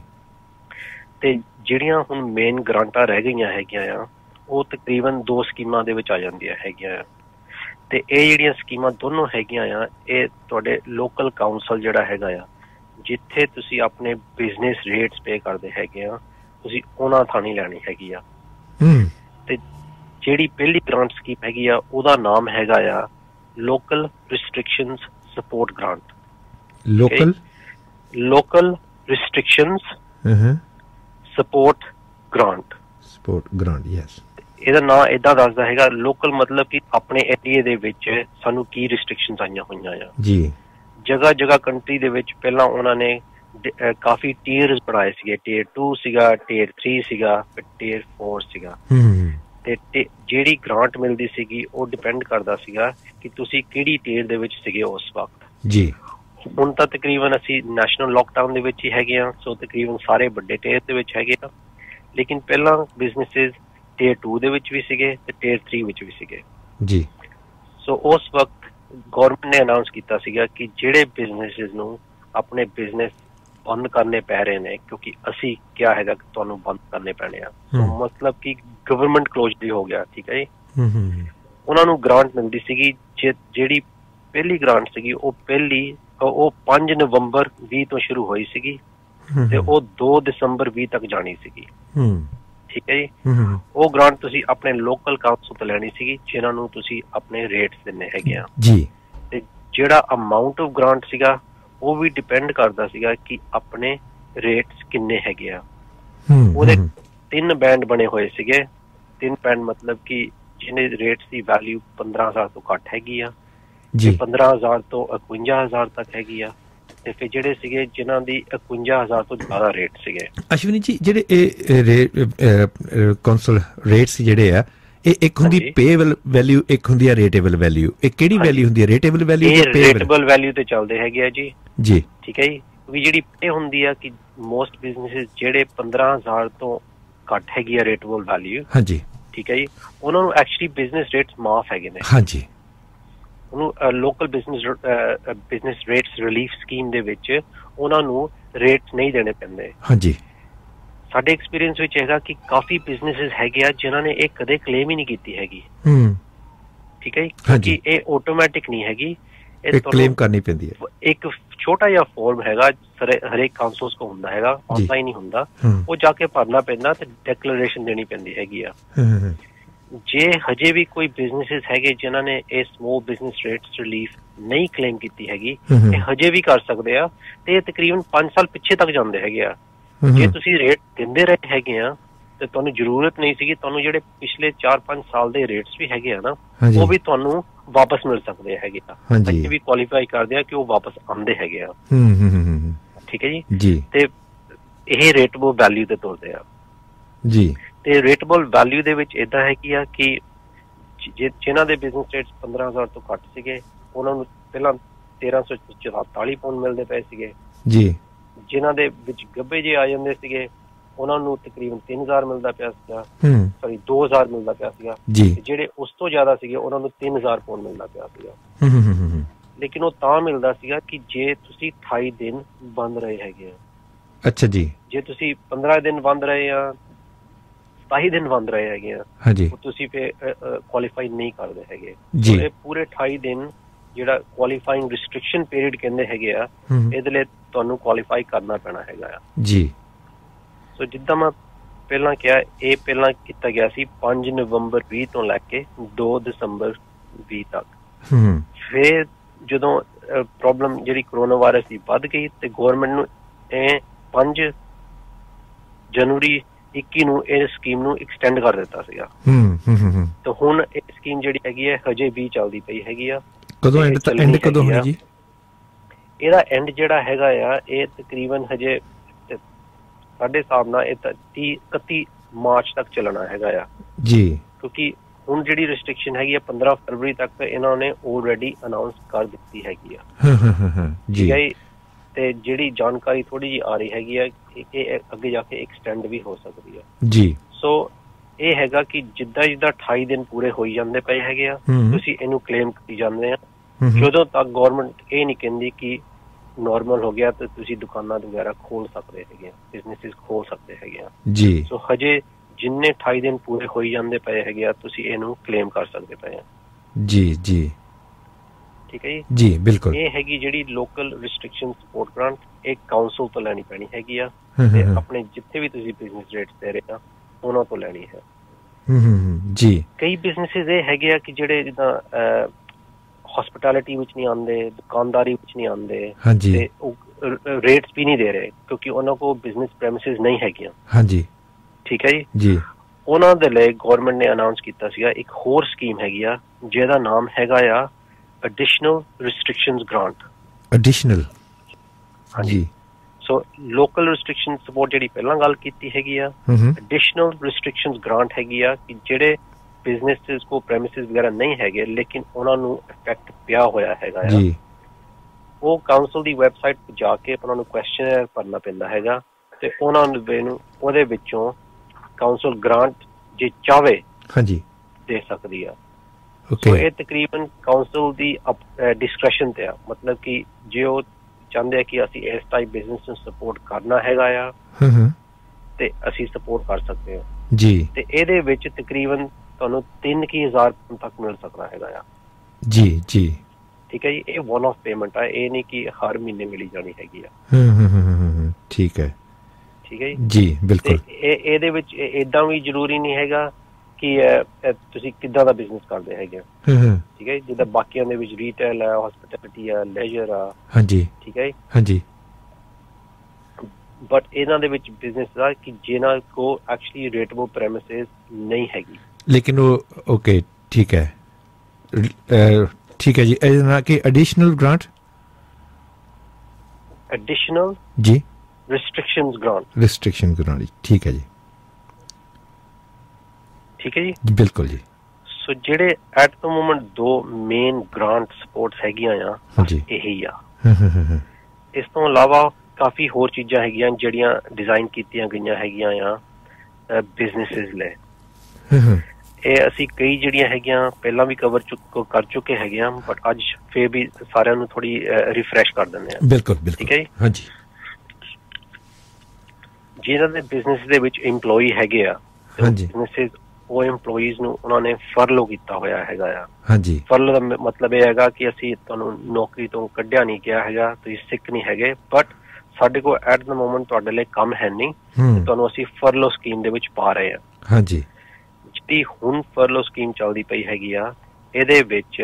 ਤੇ ਜਿਹੜੀਆਂ ਹੁਣ ਮੇਨ ਗ੍ਰਾਂਟਾਂ ਰਹਿ ਗਈਆਂ ਹੈਗੀਆਂ ਆ ਉਹ ਤਕਰੀਬਨ ਦੋ ਸਕੀਮਾਂ ਦੇ ਵਿੱਚ ਆ ਜਾਂਦੀਆਂ ਹੈਗੀਆਂ ਆ, ਤੇ ਇਹ ਜਿਹੜੀਆਂ ਸਕੀਮਾਂ ਦੋਨੋਂ ਹੈਗੀਆਂ ਆ ਇਹ ਤੁਹਾਡੇ ਲੋਕਲ ਕਾਉਂਸਲ ਜਿਹੜਾ ਹੈਗਾ ਆ ਜਿੱਥੇ ਤੁਸੀਂ ਆਪਣੇ ਬਿਜ਼ਨਸ ਰੇਟਸ ਪੇ ਕਰਦੇ ਹੈਗੇ ਆ ਤੁਸੀਂ ਉਹਨਾਂ ਥਾਣੀ ਲੈਣੀ ਹੈਗੀ ਆ। ਤੇ ਜਿਹੜੀ ਪਹਿਲੀ ਗ੍ਰਾਂਟ ਸਕੀਮ ਹੈਗੀ ਆ ਉਹਦਾ ਨਾਮ ਹੈਗਾ ਆ local restrictions support grant. Local local restrictions support grant support grant yes. ਇਹਦਾ ਨਾਂ ਏਦਾਂ ਦੱਸਦਾ ਹੈਗਾ, ਲੋਕਲ ਮਤਲਬ ਕਿ ਆਪਣੇ ਏਰੀਏ ਦੇ ਵਿੱਚ ਸਾਨੂੰ ਕੀ ਰਿਸਟ੍ਰਿਕਸ਼ਨਸ ਆਈਆਂ ਹੋਈਆਂ ਆ ਜੀ। ਜਗ੍ਹਾ ਜਗ੍ਹਾ ਕੰਟਰੀ ਦੇ ਵਿੱਚ ਪਹਿਲਾਂ ਉਹਨਾਂ ਨੇ ਕਾਫੀ ਟੀਅਰਸ ਬਣਾਏ ਸੀਗੇ, ਟੀਅਰ ਟੂ ਸੀਗਾ, ਟੀਅਰ ਥ੍ਰੀ ਸੀਗਾ, ਟੀਅਰ ਫੋਰ ਸੀਗਾ, ਤੇ ਜਿਹੜੀ ਗ੍ਰਾਂਟ ਮਿਲਦੀ ਸੀਗੀ ਉਹ ਡਿਪੈਂਡ ਕਰਦਾ ਸੀਗਾ ਕਿ ਤੁਸੀਂ ਕਿਹੜੀ ਟੀਅਰ ਦੇ ਵਿੱਚ ਸੀਗੇ ਉਸ ਵਕਤ ਜੀ। ਹੁਣ ਤਾਂ ਤਕਰੀਬਨ ਅਸੀਂ ਨੈਸ਼ਨਲ ਲੋਕਡਾਊਨ ਦੇ ਵਿੱਚ ਹੀ ਹੈਗੇ ਆ, ਸੋ ਤਕਰੀਬਨ ਸਾਰੇ ਵੱਡੇ ਟੀਅਰ ਦੇ ਵਿੱਚ ਹੈਗੇ ਆ, ਲੇਕਿਨ ਪਹਿਲਾਂ ਬਿਜ਼ਨਸਿਸ ਟੀਅਰ ਟੂ ਦੇ ਵਿੱਚ ਵੀ ਸੀਗੇ ਤੇ ਟੀਅਰ ਥ੍ਰੀ ਵਿੱਚ ਵੀ ਸੀਗੇ ਜੀ। ਸੋ ਉਸ ਵਕਤ ਗੌਰਮੈਂਟ ਨੇ ਅਨਾਊਂਸ ਕੀਤਾ ਸੀਗਾ ਕਿ ਜਿਹੜੇ ਬਿਜ਼ਨਸਿਸ ਨੂੰ ਆਪਣੇ ਬਿਜ਼ਨਸ ਬੰਦ ਕਰਨੇ ਪੈ ਰਹੇ ਨੇ ਕਿਉਂਕਿ ਅਸੀਂ ਕਿਹਾ ਹੈਗਾ ਕਿ ਤੁਹਾਨੂੰ ਬੰਦ ਕਰਨੇ ਪੈਣੇ ਆ, ਸੋ ਮਤਲਬ ਕਿ ਗਵਰਨਮੈਂਟ ਕਲੋਜ਼ਡ ਹੋ ਗਿਆ, ਠੀਕ ਹੈ ਜੀ। ਉਹਨਾਂ ਨੂੰ ਗ੍ਰਾਂਟ ਮਿਲਦੀ ਸੀਗੀ, ਜਿਹੜੀ ਪਹਿਲੀ ਗ੍ਰਾਂਟ ਸੀਗੀ ਉਹ ਪਹਿਲੀ ਉਹ ਪੰਜ ਨਵੰਬਰ ਵੀਹ ਤੋਂ ਸ਼ੁਰੂ ਹੋਈ ਸੀਗੀ ਤੇ ਉਹ ਦੋ ਦਸੰਬਰ ਵੀਹ ਤੱਕ ਜਾਣੀ ਸੀਗੀ, ਠੀਕ ਹੈ ਜੀ। ਉਹ ਗ੍ਰਾਂਟ ਤੁਸੀਂ ਆਪਣੇ ਲੋਕਲ ਕਾਉਂਸਲ ਤੋਂ ਲੈਣੀ ਸੀਗੀ ਜਿਨ੍ਹਾਂ ਨੂੰ ਤੁਸੀਂ ਆਪਣੇ ਰੇਟਸ ਦਿੰਨੇ ਹੈਗੇ ਆ ਜੀ। ਤੇ ਜਿਹੜਾ ਅਮਾਊਂਟ ਆਫ ਗ੍ਰਾਂਟ ਸੀਗਾ ਉਹ ਵੀ ਡਿਪੈਂਡ ਕਰਦਾ ਸੀਗਾ ਕਿ ਆਪਣੇ ਰੇਟਸ ਕਿੰਨੇ ਹੈਗੇ ਆ। ਉਹਦੇ ਤਿੰਨ ਬੈਂਡ ਬਣੇ ਹੋਏ ਸੀਗੇ, ਤਿੰਨ ਬੈਂਡ ਮਤਲਬ ਕਿ ਜਿਹਨੇ ਰੇਟਸ ਦੀ ਵੈਲਿਊ ਪੰਦਰਾਂ ਹਜ਼ਾਰ ਤੋਂ ਘੱਟ ਹੈਗੀ ਆ, ਪੰਦਰਾਂ ਹਜ਼ਾਰ ਤੋਂ ਇਕਵੰਜਾ ਹਜ਼ਾਰ ਤੱਕ ਹੈਗੀ ਆ, ਤੇ ਫਿਰ ਜਿਹੜੇ ਸੀਗੇ ਜਿਨ੍ਹਾਂ ਦੀ ਇਕਵੰਜਾ ਹਜ਼ਾਰ ਤੋਂ ਜ਼ਿਆਦਾ ਰੇਟ ਸੀਗੇ। ਅਸ਼ਵਨੀ ਜੀ, ਜਿਹੜੇ ਇਹ ਕੌਂਸਲ ਰੇਟਸ ਜਿਹੜੇ ਆ, ਇਹ ਇੱਕ ਹੁੰਦੀ ਪੇਏਬਲ ਵੈਲਿਊ, ਇੱਕ ਹੁੰਦੀ ਆ ਰੇਟੇਬਲ ਵੈਲਿਊ। ਇਹ ਕਿਹੜੀ ਵੈਲਿਊ ਹੁੰਦੀ ਹੈ, ਰੇਟੇਬਲ ਵੈਲਿਊ ਜਾਂ ਪੇਏਬਲ? ਰੇਟੇਬਲ ਵੈਲਿਊ ਤੇ ਚੱਲਦੇ ਹੈਗੇ ਆ ਜੀ। ਜੀ ਠੀਕ ਹੈ ਜੀ। ਵੀ ਜਿਹੜੀ ਪੇ ਹੁੰਦੀ ਆ ਕਿ ਮੋਸਟ ਬਿਜ਼ਨੈਸ ਜਿਹੜੇ ਪੰਦਰਾਂ ਹਜ਼ਾਰ ਤੋਂ ਘੱਟ ਹੈਗੀ ਆ ਰੇਟੇਬਲ ਵੈਲਿਊ, ਹਾਂਜੀ ਠੀਕ ਹੈ ਜੀ, ਉਹਨਾਂ ਨੂੰ ਐਕਚੁਅਲੀ ਬਿਜ਼ਨਸ ਰੇਟਸ ਮਾਫ ਹੈਗੇ ਨੇ। ਹਾਂਜੀ, ਉਹਨੂੰ local business business rates relief scheme ਦੇ ਵਿੱਚ ਉਹਨਾਂ ਨੂੰ ਰੇਟਸ ਨਹੀਂ ਦੇਣੇ ਪੈਂਦੇ। ਹਾਂਜੀ, ਸਾਡੇ ਐਕਸਪੀਰੀਅੰਸ ਵਿੱਚ ਹੈਗਾ ਕਿ ਕਾਫੀ ਬਿਜ਼ਨੈਸਿਸ ਹੈਗੇ ਆ ਜਿਨ੍ਹਾਂ ਨੇ ਇਹ ਕਦੇ ਕਲੇਮ ਹੀ ਨਹੀਂ ਕੀਤੀ ਹੈਗੀ। ਹੂੰ, ਠੀਕ ਹੈ ਜੀ, ਕਿਉਂਕਿ ਇਹ ਆਟੋਮੈਟਿਕ ਨਹੀਂ ਹੈਗੀ, ਇਹ ਕਲੇਮ ਕਰਨੀ ਪੈਂਦੀ ਹੈ। ਇੱਕ ਛੋਟਾ ਜਿਹਾ ਫਾਰਮ ਹੈਗਾ, ਹਰੇਕ ਕਾਉਂਸਲਸ ਕੋ ਹੁੰਦਾ ਹੈਗਾ, ਆਨਲਾਈਨ ਹੀ ਹੁੰਦਾ, ਉਹ ਜਾ ਕੇ ਭਰਨਾ ਪੈਂਦਾ ਤੇ ਡੈਕਲੇਰੇਸ਼ਨ ਦੇਣੀ ਪੈਂਦੀ ਹੈਗੀ ਆ। ਜੇ ਹਜੇ ਵੀ ਕੋਈ ਬਿਜ਼ਨੈਸਿਸ ਹੈਗੇ ਜਿਨ੍ਹਾਂ ਨੇ ਇਹ ਸਮੋਲ ਬਿਜ਼ਨਸ ਰੇਟਸ ਰਿਲੀਫ ਨਹੀਂ ਕਲੇਮ ਕੀਤੀ ਹੈਗੀ, ਇਹ ਹਜੇ ਵੀ ਕਰ ਸਕਦੇ ਆ, ਤੇ ਇਹ ਤਕਰੀਬਨ ਪੰਜ ਸਾਲ ਪਿੱਛੇ ਤੱਕ ਜਾਂਦੇ ਹੈਗੇ ਆ। ਜੇ ਤੁਸੀਂ ਰੇਟ ਦਿੰਦੇ ਰਹੇ ਹੈਗੇ ਆ ਤੇ ਤੁਹਾਨੂੰ ਜ਼ਰੂਰਤ ਨਹੀਂ ਸੀਗੀ, ਤੁਹਾਨੂੰ ਜਿਹੜੇ ਪਿਛਲੇ ਚਾਰ ਪੰਜ ਸਾਲ ਦੇ ਰੇਟਸ ਵੀ ਹੈਗੇ ਆ ਨਾ, ਉਹ ਵੀ ਤੁਹਾਨੂੰ ਵਾਪਸ ਮਿਲ ਸਕਦੇ ਹੈਗੇ ਆ। ਅਸੀਂ ਵੀ ਕੁਆਲੀਫਾਈ ਕਰਦੇ ਆ ਕਿ ਉਹ ਵਾਪਸ ਆਉਂਦੇ ਹੈਗੇ ਆ। ਠੀਕ ਹੈ ਜੀ। ਤੇ ਇਹ ਰੇਟੇਬਲ ਵੈਲਿਊ ਤੇ ਤੁਰਦੇ ਆ ਜੀ। ਤੇ ਰੇਟੇਬਲ ਵੈਲਿਊ ਦੇ ਵਿੱਚ ਏਦਾਂ ਹੈ ਕੀ ਆ ਕਿ ਜਿਨ੍ਹਾਂ ਦੇ ਬਿਜ਼ਨਸ ਰੇਟਸ ਪੰਦਰਾਂ ਹਜ਼ਾਰ ਤੋਂ ਘੱਟ ਸੀਗੇ, ਉਹਨਾਂ ਨੂੰ ਪਹਿਲਾਂ ਤੇਰਾਂ ਸੌ ਚੁਤਾਲੀ ਪਾਉਂਡ ਮਿਲਦੇ ਪਏ ਸੀਗੇ ਜੀ। ਜਿਨ੍ਹਾਂ ਦੇ ਵਿੱਚ ਗੱਭੇ ਜੇ ਆ ਜਾਂਦੇ ਸੀਗੇ, ਉਹਨਾਂ ਨੂੰ ਤਕਰੀਬਨ ਤਿੰਨ ਹਜ਼ਾਰ ਮਿਲਦਾ ਪਿਆ ਸੀਗਾ, ਸੌਰੀ ਦੋ ਹਜ਼ਾਰ ਮਿਲਦਾ ਪਿਆ ਸੀਗਾ। ਜਿਹੜੇ ਉਸ ਤੋਂ ਜ਼ਿਆਦਾ ਸੀਗੇ ਉਹਨਾਂ ਨੂੰ ਤਿੰਨ ਹਜ਼ਾਰ ਪਾਉਂਡ ਮਿਲਦਾ ਪਿਆ ਸੀਗਾ। ਲੇਕਿਨ ਉਹ ਤਾਂ ਮਿਲਦਾ ਸੀਗਾ ਕਿ ਜੇ ਤੁਸੀਂ ਅਠਾਈ ਦਿਨ ਬੰਦ ਰਹੇ ਹੈਗੇ ਆ। ਅੱਛਾ ਜੀ। ਜੇ ਤੁਸੀਂ ਪੰਦਰਾਂ ਦਿਨ ਬੰਦ ਰਹੇ ਆ, ਸਤਾਈ ਦਿਨ ਬੰਦ ਰਹੇ ਹੈਗੇ ਆ, ਤੁਸੀਂ ਫਿਰ ਕੁਆਲੀਫਾਈ ਨਹੀਂ ਕਰਦੇ ਹੈਗੇ। ਇਹ ਪੂਰੇ ਅਠਾਈ ਦਿਨ ਜਿਹੜਾ ਕੁਆਲੀਫਾਈਂਗ ਰਿਸਟ੍ਰਿਕਸ਼ਨ ਪੀਰੀਅਡ ਕਹਿੰਦੇ ਹੈਗੇ ਆ, ਇਹਦੇ ਲਈ ਤੁਹਾਨੂੰ ਕੁਆਲੀਫਾਈ ਕਰਨਾ ਪੈਣਾ ਹੈਗਾ ਆ ਜੀ। ਸੋ ਜਿੱਦਾਂ ਮੈਂ ਪਹਿਲਾਂ ਕਿਹਾ, ਇਹ ਪਹਿਲਾਂ ਕੀਤਾ ਗਿਆ ਸੀ ਪੰਜ ਨਵੰਬਰ ਵੀਹ ਤੋਂ ਲੈ ਕੇ ਦੋ ਦਸੰਬਰ ਵੀਹ ਤੱਕ। ਫਿਰ ਜਦੋਂ ਪ੍ਰੋਬਲਮ ਜਿਹੜੀ ਕਰੋਨਾ ਵਾਇਰਸ ਦੀ ਵੱਧ ਗਈ ਤੇ ਗੌਰਮੈਂਟ ਨੂੰ ਇਹ ਪੰਜ ਜਨਵਰੀ ਇੱਕੀ ਨੂੰ ਇਹ ਸਕੀਮ ਨੂੰ ਐਕਸਟੈਂਡ ਕਰ ਦਿੱਤਾ ਸੀਗਾ। ਤੇ ਹੁਣ ਇਹ ਸਕੀਮ ਜਿਹੜੀ ਹੈਗੀ ਹੈ ਹਜੇ ਵੀ ਚੱਲਦੀ ਪਈ ਹੈਗੀ ਆ। ਕਦੋਂ ਐਂਡ ਐਂਡ ਕਦੋਂ ਹੋਣੀ ਜੀ? ਇਹਦਾ ਐਂਡ ਜਿਹੜਾ ਹੈਗਾ ਆ, ਇਹ ਤਕਰੀਬਨ ਹਜੇ ਸਾਡੇ ਹਿਸਾਬ ਨਾਲ ਇਹ ਤੀਹ ਇਕੱਤੀ ਮਾਰਚ ਤੱਕ ਚੱਲਣਾ ਹੈਗਾ ਆ ਜੀ। ਕਿਉਂਕਿ ਹੁਣ ਜਿਹੜੀ ਰਿਸਟ੍ਰਿਕਸ਼ਨ ਹੈਗੀ ਆ ਪੰਦਰਾਂ ਫਰਵਰੀ ਤੱਕ ਇਹਨਾਂ ਨੇ ਆਲਰੇਡੀ ਅਨਾਉਂਸ ਕਰ ਦਿੱਤੀ ਹੈਗੀ ਆ ਜੀ। ਤੇ ਜਿਹੜੀ ਜਾਣਕਾਰੀ ਥੋੜੀ ਜਿਹੀ ਆ ਰਹੀ ਹੈਗੀ ਆ, ਇਹ ਅੱਗੇ ਜਾ ਕੇ ਐਕਸਟੈਂਡ ਵੀ ਹੋ ਸਕਦੀ ਆ ਜੀ। ਸੋ ਇਹ ਹੈਗਾ ਕਿ ਜਿੱਦਾਂ ਜਿੱਦਾਂ ਅਠਾਈ ਦਿਨ ਪੂਰੇ ਹੋਈ ਜਾਂਦੇ ਪਏ ਹੈਗੇ ਆ, ਤੁਸੀਂ ਇਹਨੂੰ ਕਲੇਮ ਕਰੀ ਜਾਂਦੇ ਆ। ਜਦੋਂ ਤੱਕ ਗੌਰਮੈਂਟ ਇਹ ਨਹੀਂ ਕਹਿੰਦੀ ਕਿ ਨੋਰਮਲ ਹੋ ਗਿਆ ਤੇ ਤੁਸੀਂ ਦੁਕਾਨਾਂ ਵਗੈਰਾ ਖੋਲ ਸਕਦੇ ਹੈਗੇ ਆ, ਬਿਜ਼ਨੈਸਿਸ ਖੋਲ ਸਕਦੇ ਹੈਗੇ ਆ ਜੀ। ਸੋ ਹਜੇ ਜਿੰਨੇ ਅਠਾਈ ਦਿਨ ਪੂਰੇ ਹੋਈ ਜਾਂਦੇ ਪਏ ਹੈਗੇ ਆ, ਤੁਸੀਂ ਇਹਨੂੰ ਕਲੇਮ ਕਰ ਸਕਦੇ ਪਏ ਆ ਜੀ ਜੀ। ਠੀਕ ਹੈ ਜੀ ਜੀ, ਬਿਲਕੁਲ। ਇਹ ਹੈਗੀ ਜਿਹੜੀ ਲੋਕਲ ਰਿਸਟ੍ਰਿਕਸ਼ਨ ਸਪੋਰਟ ਗ੍ਰਾਂਟ, ਇਹ ਕਾਉਂਸਲ ਤੋਂ ਲੈਣੀ ਪੈਣੀ ਹੈਗੀ ਆ ਤੇ ਆਪਣੇ ਜਿੱਥੇ ਵੀ ਤੁਸੀਂ ਬਿਜ਼ਨਸ ਰੇਟਸ ਦੇ ਰਹੇ ਆ ਉਹਨਾਂ ਤੋਂ ਲੈਣੀ ਹੈ ਜੀ। ਕਈ ਬਿਜ਼ਨਸਿਸ ਇਹ ਹੈਗੇ ਆ ਕਿ ਜਿਹੜੇ ਜਿੱਦਾਂ ਹਸਪਿਟੈਲਿਟੀ ਵਿੱਚ ਨਹੀਂ ਆਉਂਦੇ, ਦੁਕਾਨਦਾਰੀ ਵਿੱਚ ਨਹੀਂ ਆਉਂਦੇ, ਤੇ ਉਹ ਰੇਟਸ ਵੀ ਨਹੀਂ ਦੇ ਰਹੇ ਕਿਉਂਕਿ ਉਹਨਾਂ ਕੋਲ ਬਿਜ਼ਨਸ ਪ੍ਰੈਮਿਸਿਸ ਨਹੀਂ ਹੈਗੀਆਂ। ਹਾਂਜੀ, ਠੀਕ ਹੈ ਜੀ ਜੀ। ਉਹਨਾਂ ਦੇ ਲਈ ਗੌਰਮੈਂਟ ਨੇ ਅਨਾਉਂਸ ਕੀਤਾ ਸੀਗਾ ਇੱਕ ਹੋਰ ਸਕੀਮ ਹੈਗੀ ਆ ਜਿਹਦਾ ਨਾਮ ਹੈਗਾ ਆ additional restrictions grant। additional ਹਾਂਜੀ। ਸੋ ਲੋਕਲ ਰਿਸਟ੍ਰਿਕਸ਼ਨ ਸਪੋਰਟ ਜਿਹੜੀ ਪਹਿਲਾਂ ਗੱਲ ਕੀਤੀ ਹੈਗੀ ਆ, additional restrictions grant ਹੈਗੀ ਆ ਕਿ ਜਿਹੜੇ ਬਿਜ਼ਨੈਸਿਸ ਕੋ ਪ੍ਰੈਮਿਸਿਸ ਵਗੈਰਾ ਨਹੀਂ ਹੈਗੇ ਲੇਕਿਨ ਉਹਨਾਂ ਨੂੰ ਇਫੈਕਟ ਪਿਆ ਹੋਇਆ ਹੈਗਾ ਆ, ਉਹ ਕਾਉਂਸਲ ਦੀ ਵੈਬਸਾਈਟ ਤੇ ਜਾ ਕੇ ਉਹਨਾਂ ਨੂੰ ਕੁਐਸਚਨਰ ਭਰਨਾ ਪੈਂਦਾ ਹੈਗਾ ਤੇ ਉਹਨਾਂ ਨੂੰ ਉਹਦੇ ਵਿੱਚੋਂ ਕਾਉਂਸਲ ਗ੍ਰਾਂਟ ਜੇ ਚਾਹਵੇ ਹਾਂਜੀ ਦੇ ਸਕਦੀ ਆ। ਸੋ ਇਹ ਤਕਰੀਬਨ ਕਾਉਂਸਲ ਦੀ ਡਿਸਕ੍ਰੈਸ਼ਨ ਤੇ ਆ, ਮਤਲਬ ਕਿ ਜੇ ਉਹ ਚਾਹੁੰਦੇ ਆ ਕਿ ਅਸੀਂ ਇਸ ਟਾਈਪ ਬਿਜ਼ਨਸ ਨੂੰ ਸਪੋਰਟ ਕਰਨਾ ਹੈਗਾ ਆ ਤੇ ਅਸੀਂ ਸਪੋਰਟ ਕਰ ਸਕਦੇ ਹਾਂ ਜੀ। ਤੇ ਇਹਦੇ ਵਿੱਚ ਤਕਰੀਬਨ ਤੁਹਾਨੂੰ ਤਿੰਨ ਕੀ ਹਜ਼ਾਰ ਤੱਕ ਮਿਲ ਸਕਦਾ ਹੈਗਾ ਆ ਜੀ ਜੀ। ਠੀਕ ਹੈ ਜੀ। ਇਹ ਵਨ ਆਫ ਪੇਮੈਂਟ ਆ, ਇਹ ਨਹੀਂ ਕਿ ਹਰ ਮਹੀਨੇ ਮਿਲੀ ਜਾਣੀ ਹੈਗੀ ਆ। ਠੀਕ ਹੈ ਠੀਕ ਹੈ ਜੀ ਬਿਲਕੁਲ। ਇਹ ਇਹਦੇ ਵਿੱਚ ਏਦਾਂ ਵੀ ਜ਼ਰੂਰੀ ਨਹੀਂ ਹੈਗਾ ਕਿ ਤੁਸੀਂ ਕਿੱਦਾਂ ਦਾ ਬਿਜ਼ਨਸ ਕਰਦੇ ਹੈਗੇ ਆ, ਠੀਕ ਹੈ। ਜਿੱਦਾਂ ਬਾਕੀਆਂ ਦੇ ਵਿੱਚ ਰੀਟੇਲ ਆ, ਹਸਪਿਟੈਲਿਟੀ ਆ, ਲੈਜਰ ਆ, ਹਾਂਜੀ ਠੀਕ ਹੈ ਹਾਂਜੀ। ਬਟ ਇਹਨਾਂ ਦੇ ਵਿੱਚ ਬਿਜ਼ਨਸ ਆ ਕਿ ਜਿਹਨਾਂ ਕੋ ਐਕਚੁਅਲੀ ਰੇਟੇਬਲ ਪ੍ਰੈਮਿਸਿਸ ਨਹੀਂ ਹੈਗੀ ਲੇਕਿਨ ਉਹ ਓਕੇ ਠੀਕ ਹੈ ਠੀਕ ਹੈ ਜੀ। ਇਹਦੇ ਨਾਲ ਕਿ ਐਡੀਸ਼ਨਲ ਗ੍ਰਾਂਟ ਐਡੀਸ਼ਨਲ ਜੀ ਰਿਸਟ੍ਰਿਕਸ਼ਨਸ ਗ੍ਰਾਂਟ ਰਿਸਟ੍ਰਿਕਸ਼ਨ ਗ੍ਰਾਂਟ ਠੀਕ ਹੈ ਜੀ ਠੀਕ ਹੈ ਜੀ ਬਿਲਕੁਲ ਜੀ ਸੋ ਜਿਹੜੇ ਐਟ ਦ ਮੋਮੈਂਟ ਦੋ ਮੇਨ ਗ੍ਰਾਂਟ ਸਪੋਰਟਸ ਹੈਗੀਆਂ ਆ ਜੀ ਇਹੀ ਆ ਇਸ ਤੋਂ ਇਲਾਵਾ ਕਾਫੀ ਹੋਰ ਚੀਜ਼ਾਂ ਹੈਗੀਆਂ ਜਿਹੜੀਆਂ ਡਿਜ਼ਾਈਨ ਕੀਤੀਆਂ ਗਈਆਂ ਹੈਗੀਆਂ ਆ ਬਿਜ਼ਨੈਸਿਸ ਲਈ ਇਹ ਅਸੀਂ ਕਈ ਜਿਹੜੀਆਂ ਹੈਗੀਆਂ ਪਹਿਲਾਂ ਵੀ ਕਵਰ ਕਰ ਚੁੱਕੇ ਹੈਗੇ ਆ ਬਟ ਅੱਜ ਫੇਰ ਵੀ ਸਾਰਿਆਂ ਨੂੰ ਥੋੜੀ ਰਿਫਰੈਸ਼ ਕਰ ਦਿੰਦੇ ਆ ਬਿਲਕੁਲ ਬਿਲਕੁਲ ਠੀਕ ਹੈ ਜੀ ਹਾਂਜੀ ਜਿਹਨਾਂ ਦੇ ਬਿਜ਼ਨਸ ਦੇ ਵਿੱਚ EMPLOYEE ਹੈਗੇ ਆ ਬਿਜ਼ਨੈਸਿਸ ਉਹ EMPLOYEES ਨੂੰ ਉਹਨਾਂ ਨੇ ਫਰਲੋ ਕੀਤਾ ਹੋਇਆ ਹੈਗਾ ਆ ਹਾਂਜੀ ਫਰਲੋ ਦਾ ਮਤਲਬ ਇਹ ਹੈਗਾ ਕਿ ਅਸੀਂ ਤੁਹਾਨੂੰ ਨੌਕਰੀ ਤੋਂ ਕੱਢਿਆ ਨਹੀਂ ਗਿਆ ਹੈਗਾ ਤੁਸੀਂ ਸਿੱਖ ਨਹੀਂ ਹੈਗੇ ਬਟ ਸਾਡੇ ਕੋਲ ਐਟ ਦ ਮੋਮੈਂਟ ਤੁਹਾਡੇ ਲਈ ਕੰਮ ਹੈ ਨਹੀਂ ਤੁਹਾਨੂੰ ਅਸੀਂ ਫਰਲੋ ਸਕੀਮ ਦੇ ਵਿੱਚ ਪਾ ਰਹੇ ਆ ਹਾਂਜੀ ਜਿਹੜੀ ਹੁਣ ਫਰਲੋ ਸਕੀਮ ਚੱਲਦੀ ਪਈ ਹੈਗੀ ਆ ਇਹਦੇ ਵਿੱਚ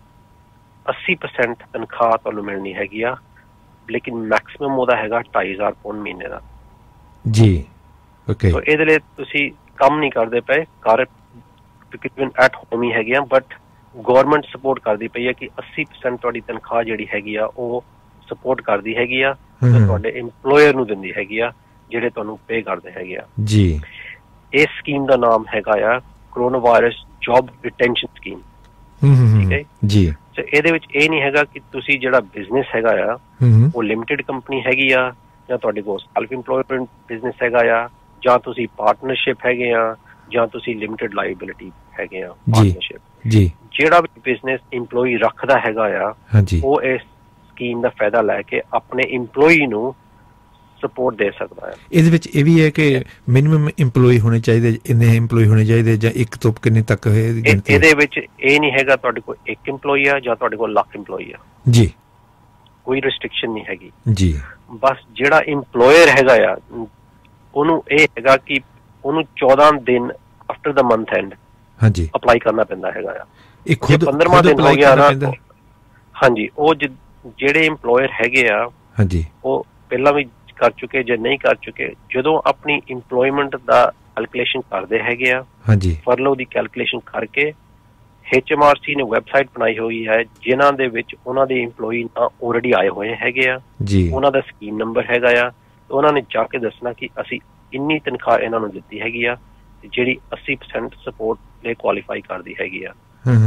ਅੱਸੀ percent ਤਨਖਾਹ ਤੁਹਾਨੂੰ ਮਿਲਣੀ ਹੈਗੀ ਆ ਲੇਕਿਨ ਮੈਕਸਿਮਮ ਉਹਦਾ ਹੈਗਾ ਢਾਈ ਹਜ਼ਾਰ ਪਾਉਂਡ ਮਹੀਨੇ ਦਾ ਜੀ ਓਕੇ ਸੋ ਇਹਦੇ ਲਈ ਤੁਸੀਂ ਕੰਮ ਨਹੀਂ ਕਰਦੇ ਪਏ ਘਰ ਤਕਰੀਬਨ ਐਟ ਹੋਮ ਹੀ ਹੈਗੇ ਆ ਬਟ ਗਵਰਨਮੈਂਟ ਸਪੋਰਟ ਕਰਦੀ ਪਈ ਹੈ ਕਿ ਅੱਸੀ percent ਤੁਹਾਡੀ ਤਨਖਾਹ ਜਿਹੜੀ ਹੈਗੀ ਆ ਉਹ ਸਪੋਰਟ ਕਰਦੀ ਹੈਗੀ ਆ ਤੇ ਤੁਹਾਡੇ EMPLOYER ਨੂੰ ਦਿੰਦੀ ਹੈਗੀ ਆ ਜਿਹੜੇ ਤੁਹਾਨੂੰ ਪੇ ਕਰਦੇ ਹੈਗੇ ਆ ਜੀ ਇਸ ਸਕੀਮ ਦਾ ਨਾਮ ਹੈਗਾ ਆ coronavirus job retention scheme ਠੀਕ ਹੈ ਜੀ ਸੋ ਇਹਦੇ ਵਿੱਚ ਇਹ ਨਹੀਂ ਹੈਗਾ ਕਿ ਤੁਸੀਂ ਜਿਹੜਾ ਬਿਜ਼ਨਸ ਹੈਗਾ ਆ ਉਹ ਲਿਮਿਟਿਡ ਕੰਪਨੀ ਹੈਗੀ ਆ ਜਾਂ ਤੁਹਾਡੇ ਕੋਲ ਸੈਲਫ ਇੰਪਲੋਇਮੈਂਟ ਬਿਜ਼ਨਸ ਹੈਗਾ ਆ ਜਾਂ ਤੁਸੀਂ ਪਾਰਟਨਰਸ਼ਿਪ ਹੈਗੇ ਆ ਜਾਂ ਤੁਸੀਂ ਲਿਮਿਟਿਡ ਲਾਇਬਿਲਿਟੀ ਹੈਗੇ ਆ ਪਾਰਟਨਰਸ਼ਿਪ ਜੀ ਜਿਹੜਾ ਵੀ ਬਿਜ਼ਨਸ EMPLOYEE ਰੱਖਦਾ ਹੈਗਾ ਆ ਉਹ ਇਸ ਸਕੀਮ ਦਾ ਫਾਇਦਾ ਲੈ ਕੇ ਆਪਣੇ EMPLOYEE ਨੂੰ ਸਪੋਰਟ ਦੇ ਸਕਦਾ ਹੈ ਇਹਦੇ ਵਿੱਚ ਇਹ ਵੀ ਹੈ ਕਿ ਮਿਨੀਮਮ EMPLOYEE ਹੋਣੇ ਚਾਹੀਦੇ ਇੰਨੇ EMPLOYEE ਹੋਣੇ ਚਾਹੀਦੇ ਜਾਂ ਇੱਕ ਤੋਂ ਕਿੰਨੇ ਤੱਕ ਇਹਦੇ ਵਿੱਚ ਇਹ ਨਹੀਂ ਹੈਗਾ ਤੁਹਾਡੇ ਕੋਲ ਇੱਕ EMPLOYEE ਆ ਜਾਂ ਤੁਹਾਡੇ ਕੋਲ ਲੱਖ EMPLOYEE ਆ ਜੀ ਕੋਈ ਰਿਸਟ੍ਰਿਕਸ਼ਨ ਨਹੀਂ ਹੈਗੀ ਜੀ ਬਸ ਜਿਹੜਾ EMPLOYER ਹੈਗਾ ਆ ਉਹਨੂੰ ਇਹ ਹੈਗਾ ਕਿ ਉਹਨੂੰ ਚੌਦਾਂ ਦਿਨ ਆਫਟਰ ਦਾ ਮੰਥ ਐਂਡ ਹਾਂਜੀ ਅਪਲਾਈ ਕਰਨਾ ਪੈਂਦਾ ਹੈਗਾ ਆ ਇਹ ਖੁਦ ਪੰਦਰਵਾਂ ਦਿਨ ਹੋ ਗਿਆ ਨਾ ਹਾਂਜੀ ਉਹ ਜਿਹੜੇ EMPLOYER ਹੈਗੇ ਆ ਹਾਂਜੀ ਉਹ ਪਹਿਲਾਂ ਵੀ ਕਰ ਚੁੱਕੇ ਜਾਂ ਨਹੀਂ ਕਰ ਚੁੱਕੇ ਜਦੋਂ ਆਪਣੀ EMPLOYMENT ਦਾ ਕੈਲਕੂਲੇਸ਼ਨ ਕਰਦੇ ਹੈਗੇ ਆ ਹਾਂਜੀ ਫਰਲੋ ਦੀ ਕੈਲਕੂਲੇਸ਼ਨ ਕਰਕੇ H M R C ਨੇ ਵੈਬਸਾਈਟ ਬਣਾਈ ਹੋਈ ਹੈ ਜਿਨ੍ਹਾਂ ਦੇ ਵਿੱਚ ਉਹਨਾਂ ਦੇ EMPLOYEE ਨਾ ਆਲਰੇਡੀ ਆਏ ਹੋਏ ਹੈਗੇ ਆ ਜੀ ਉਹਨਾਂ ਦਾ ਸਕੀਮ ਨੰਬਰ ਹੈਗਾ ਆ ਉਹਨਾਂ ਨੇ ਜਾ ਕੇ ਦੱਸਣਾ ਕਿ ਅਸੀਂ ਇੰਨੀ ਤਨਖਾਹ ਇਹਨਾਂ ਨੂੰ ਦਿੱਤੀ ਹੈਗੀ ਆ ਜਿਹੜੀ ਅੱਸੀ percent ਸਪੋਰਟ ਲਈ ਕੁਆਲੀਫਾਈ ਕਰਦੀ ਹੈਗੀ ਆ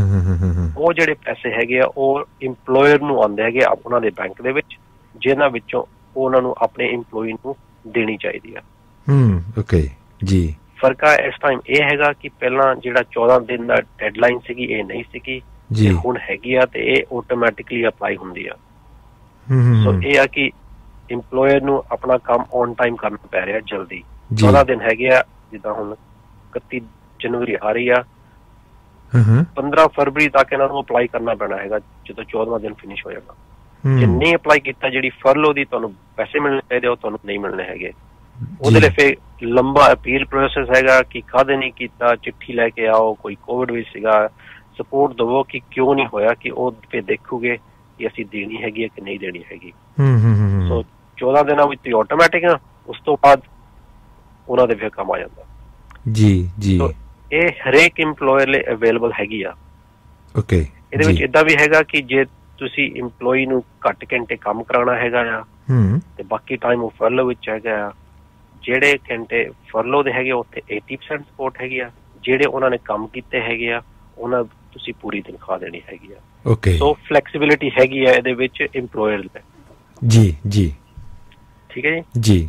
ਉਹ ਜਿਹੜੇ ਪੈਸੇ ਹੈਗੇ ਆ ਉਹ EMPLOYER ਨੂੰ ਆਉਂਦੇ ਹੈਗੇ ਉਹਨਾਂ ਦੇ ਬੈਂਕ ਦੇ ਵਿੱਚ ਜਿਨ੍ਹਾਂ ਵਿੱਚੋਂ ਉਹਨਾਂ ਨੂੰ ਆਪਣੇ EMPLOYEE ਨੂੰ ਦੇਣੀ ਚਾਹੀਦੀ ਆ ਹਮ ਓਕੇ ਜੀ ਫਰਕ ਆ ਇਸ ਟਾਈਮ ਇਹ ਹੈਗਾ ਕਿ ਪਹਿਲਾਂ ਜਿਹੜਾ ਚੌਦਾਂ ਦਿਨ ਦਾ ਡੈਡਲਾਈਨ ਸੀਗੀ ਇਹ ਨਹੀਂ ਸੀਗੀ ਜੀ ਹੁਣ ਹੈਗੀ ਆ ਤੇ ਇਹ ਆਟੋਮੈਟਿਕਲੀ ਅਪਲਾਈ ਹੁੰਦੀ ਆ ਸੋ ਇਹ ਆ ਕਿ EMPLOYER ਨੂੰ ਆਪਣਾ ਕੰਮ ਔਨ ਟਾਈਮ ਕਰਨਾ ਪੈ ਰਿਹਾ ਜਲਦੀ ਚੌਦਾਂ ਦਿਨ ਹੈਗੇ ਆ ਜਿੱਦਾਂ ਹੁਣ ਇਕੱਤੀ ਜਨਵਰੀ ਆ ਰਹੀ ਆ ਪੰਦਰਾਂ ਫਰਵਰੀ ਤੱਕ ਇਹਨਾਂ ਨੂੰ ਅਪਲਾਈ ਕਰਨਾ ਪੈਣਾ ਹੈਗਾ ਜਦੋਂ ਚੌਦਵਾਂ ਦਿਨ ਫਿਨਿਸ਼ ਹੋ ਜਾਏਗਾ ਜੇ ਨਹੀਂ ਅਪਲਾਈ ਕੀਤਾ ਜਿਹੜੀ ਫਰਲੋ ਦੀ ਤੁਹਾਨੂੰ ਪੈਸੇ ਮਿਲਣੇ ਚਾਹੀਦੇ ਉਹ ਤੁਹਾਨੂੰ ਨਹੀਂ ਮਿਲਣੇ ਹੈਗੇ ਉਹਦੇ ਲਈ ਫਿਰ ਲੰਬਾ ਅਪੀਲ ਪ੍ਰੋਸੈਸ ਹੈਗਾ ਕਿ ਕਾਹਦੇ ਨਹੀਂ ਕੀਤਾ ਚਿੱਠੀ ਲੈ ਕੇ ਆਓ ਕੋਈ ਕੋਵਿਡ ਵੀ ਸੀਗਾ ਸਪੋਰਟ ਦਵੋ ਕਿ ਕਿਉਂ ਨਹੀਂ ਹੋਇਆ ਕਿ ਉਹ ਫਿਰ ਦੇਖੂਗੇ ਕਿ ਅਸੀਂ ਦੇਣੀ ਹੈਗੀ ਹੈ ਕਿ ਨਹੀਂ ਦੇਣੀ ਹੈਗੀ ਸੋ ਚੌਦਾਂ ਦਿਨਾਂ ਵਿੱਚ ਆਟੋਮੈਟਿਕ ਆ ਉਸ ਤੋਂ ਬਾਅਦ ਉਹਨਾਂ ਦੇ ਫਿਰ ਕੰਮ ਆ ਜਾਂਦਾ ਜੀ ਜੀ ਇਹ ਹਰੇਕ EMPLOYER ਲਈ ਅਵੇਲੇਬਲ ਹੈਗੀ ਆ ਓਕੇ ਇਹਦੇ ਵਿੱਚ ਏਦਾਂ ਵੀ ਹੈਗਾ ਕਿ ਜੇ ਤੁਸੀਂ EMPLOYEE ਨੂੰ ਘੱਟ ਘੰਟੇ ਕੰਮ ਕਰਾਉਣਾ ਹੈਗਾ ਆ ਤੇ ਬਾਕੀ ਟਾਈਮ ਉਹ ਫਰਲੋ ਵਿੱਚ ਹੈਗਾ ਆ ਜਿਹੜੇ ਘੰਟੇ ਫਰਲੋ ਦੇ ਹੈਗੇ ਉੱਥੇ eighty percent ਸਪੋਰਟ ਹੈਗੀ ਆ ਜਿਹੜੇ ਉਹਨਾਂ ਨੇ ਕੰਮ ਕੀਤੇ ਹੈਗੇ ਆ ਉਹਨਾਂ ਤੁਸੀਂ ਪੂਰੀ ਤਨਖਾਹ ਦੇਣੀ ਹੈਗੀ ਆ ਓਕੇ ਸੋ ਫਲੈਕਸੀਬਿਲਿਟੀ ਹੈਗੀ ਆ ਇਹਦੇ ਵਿੱਚ EMPLOYER ਦੇ ਜੀ ਜੀ ਠੀਕ ਹੈ ਜੀ ਜੀ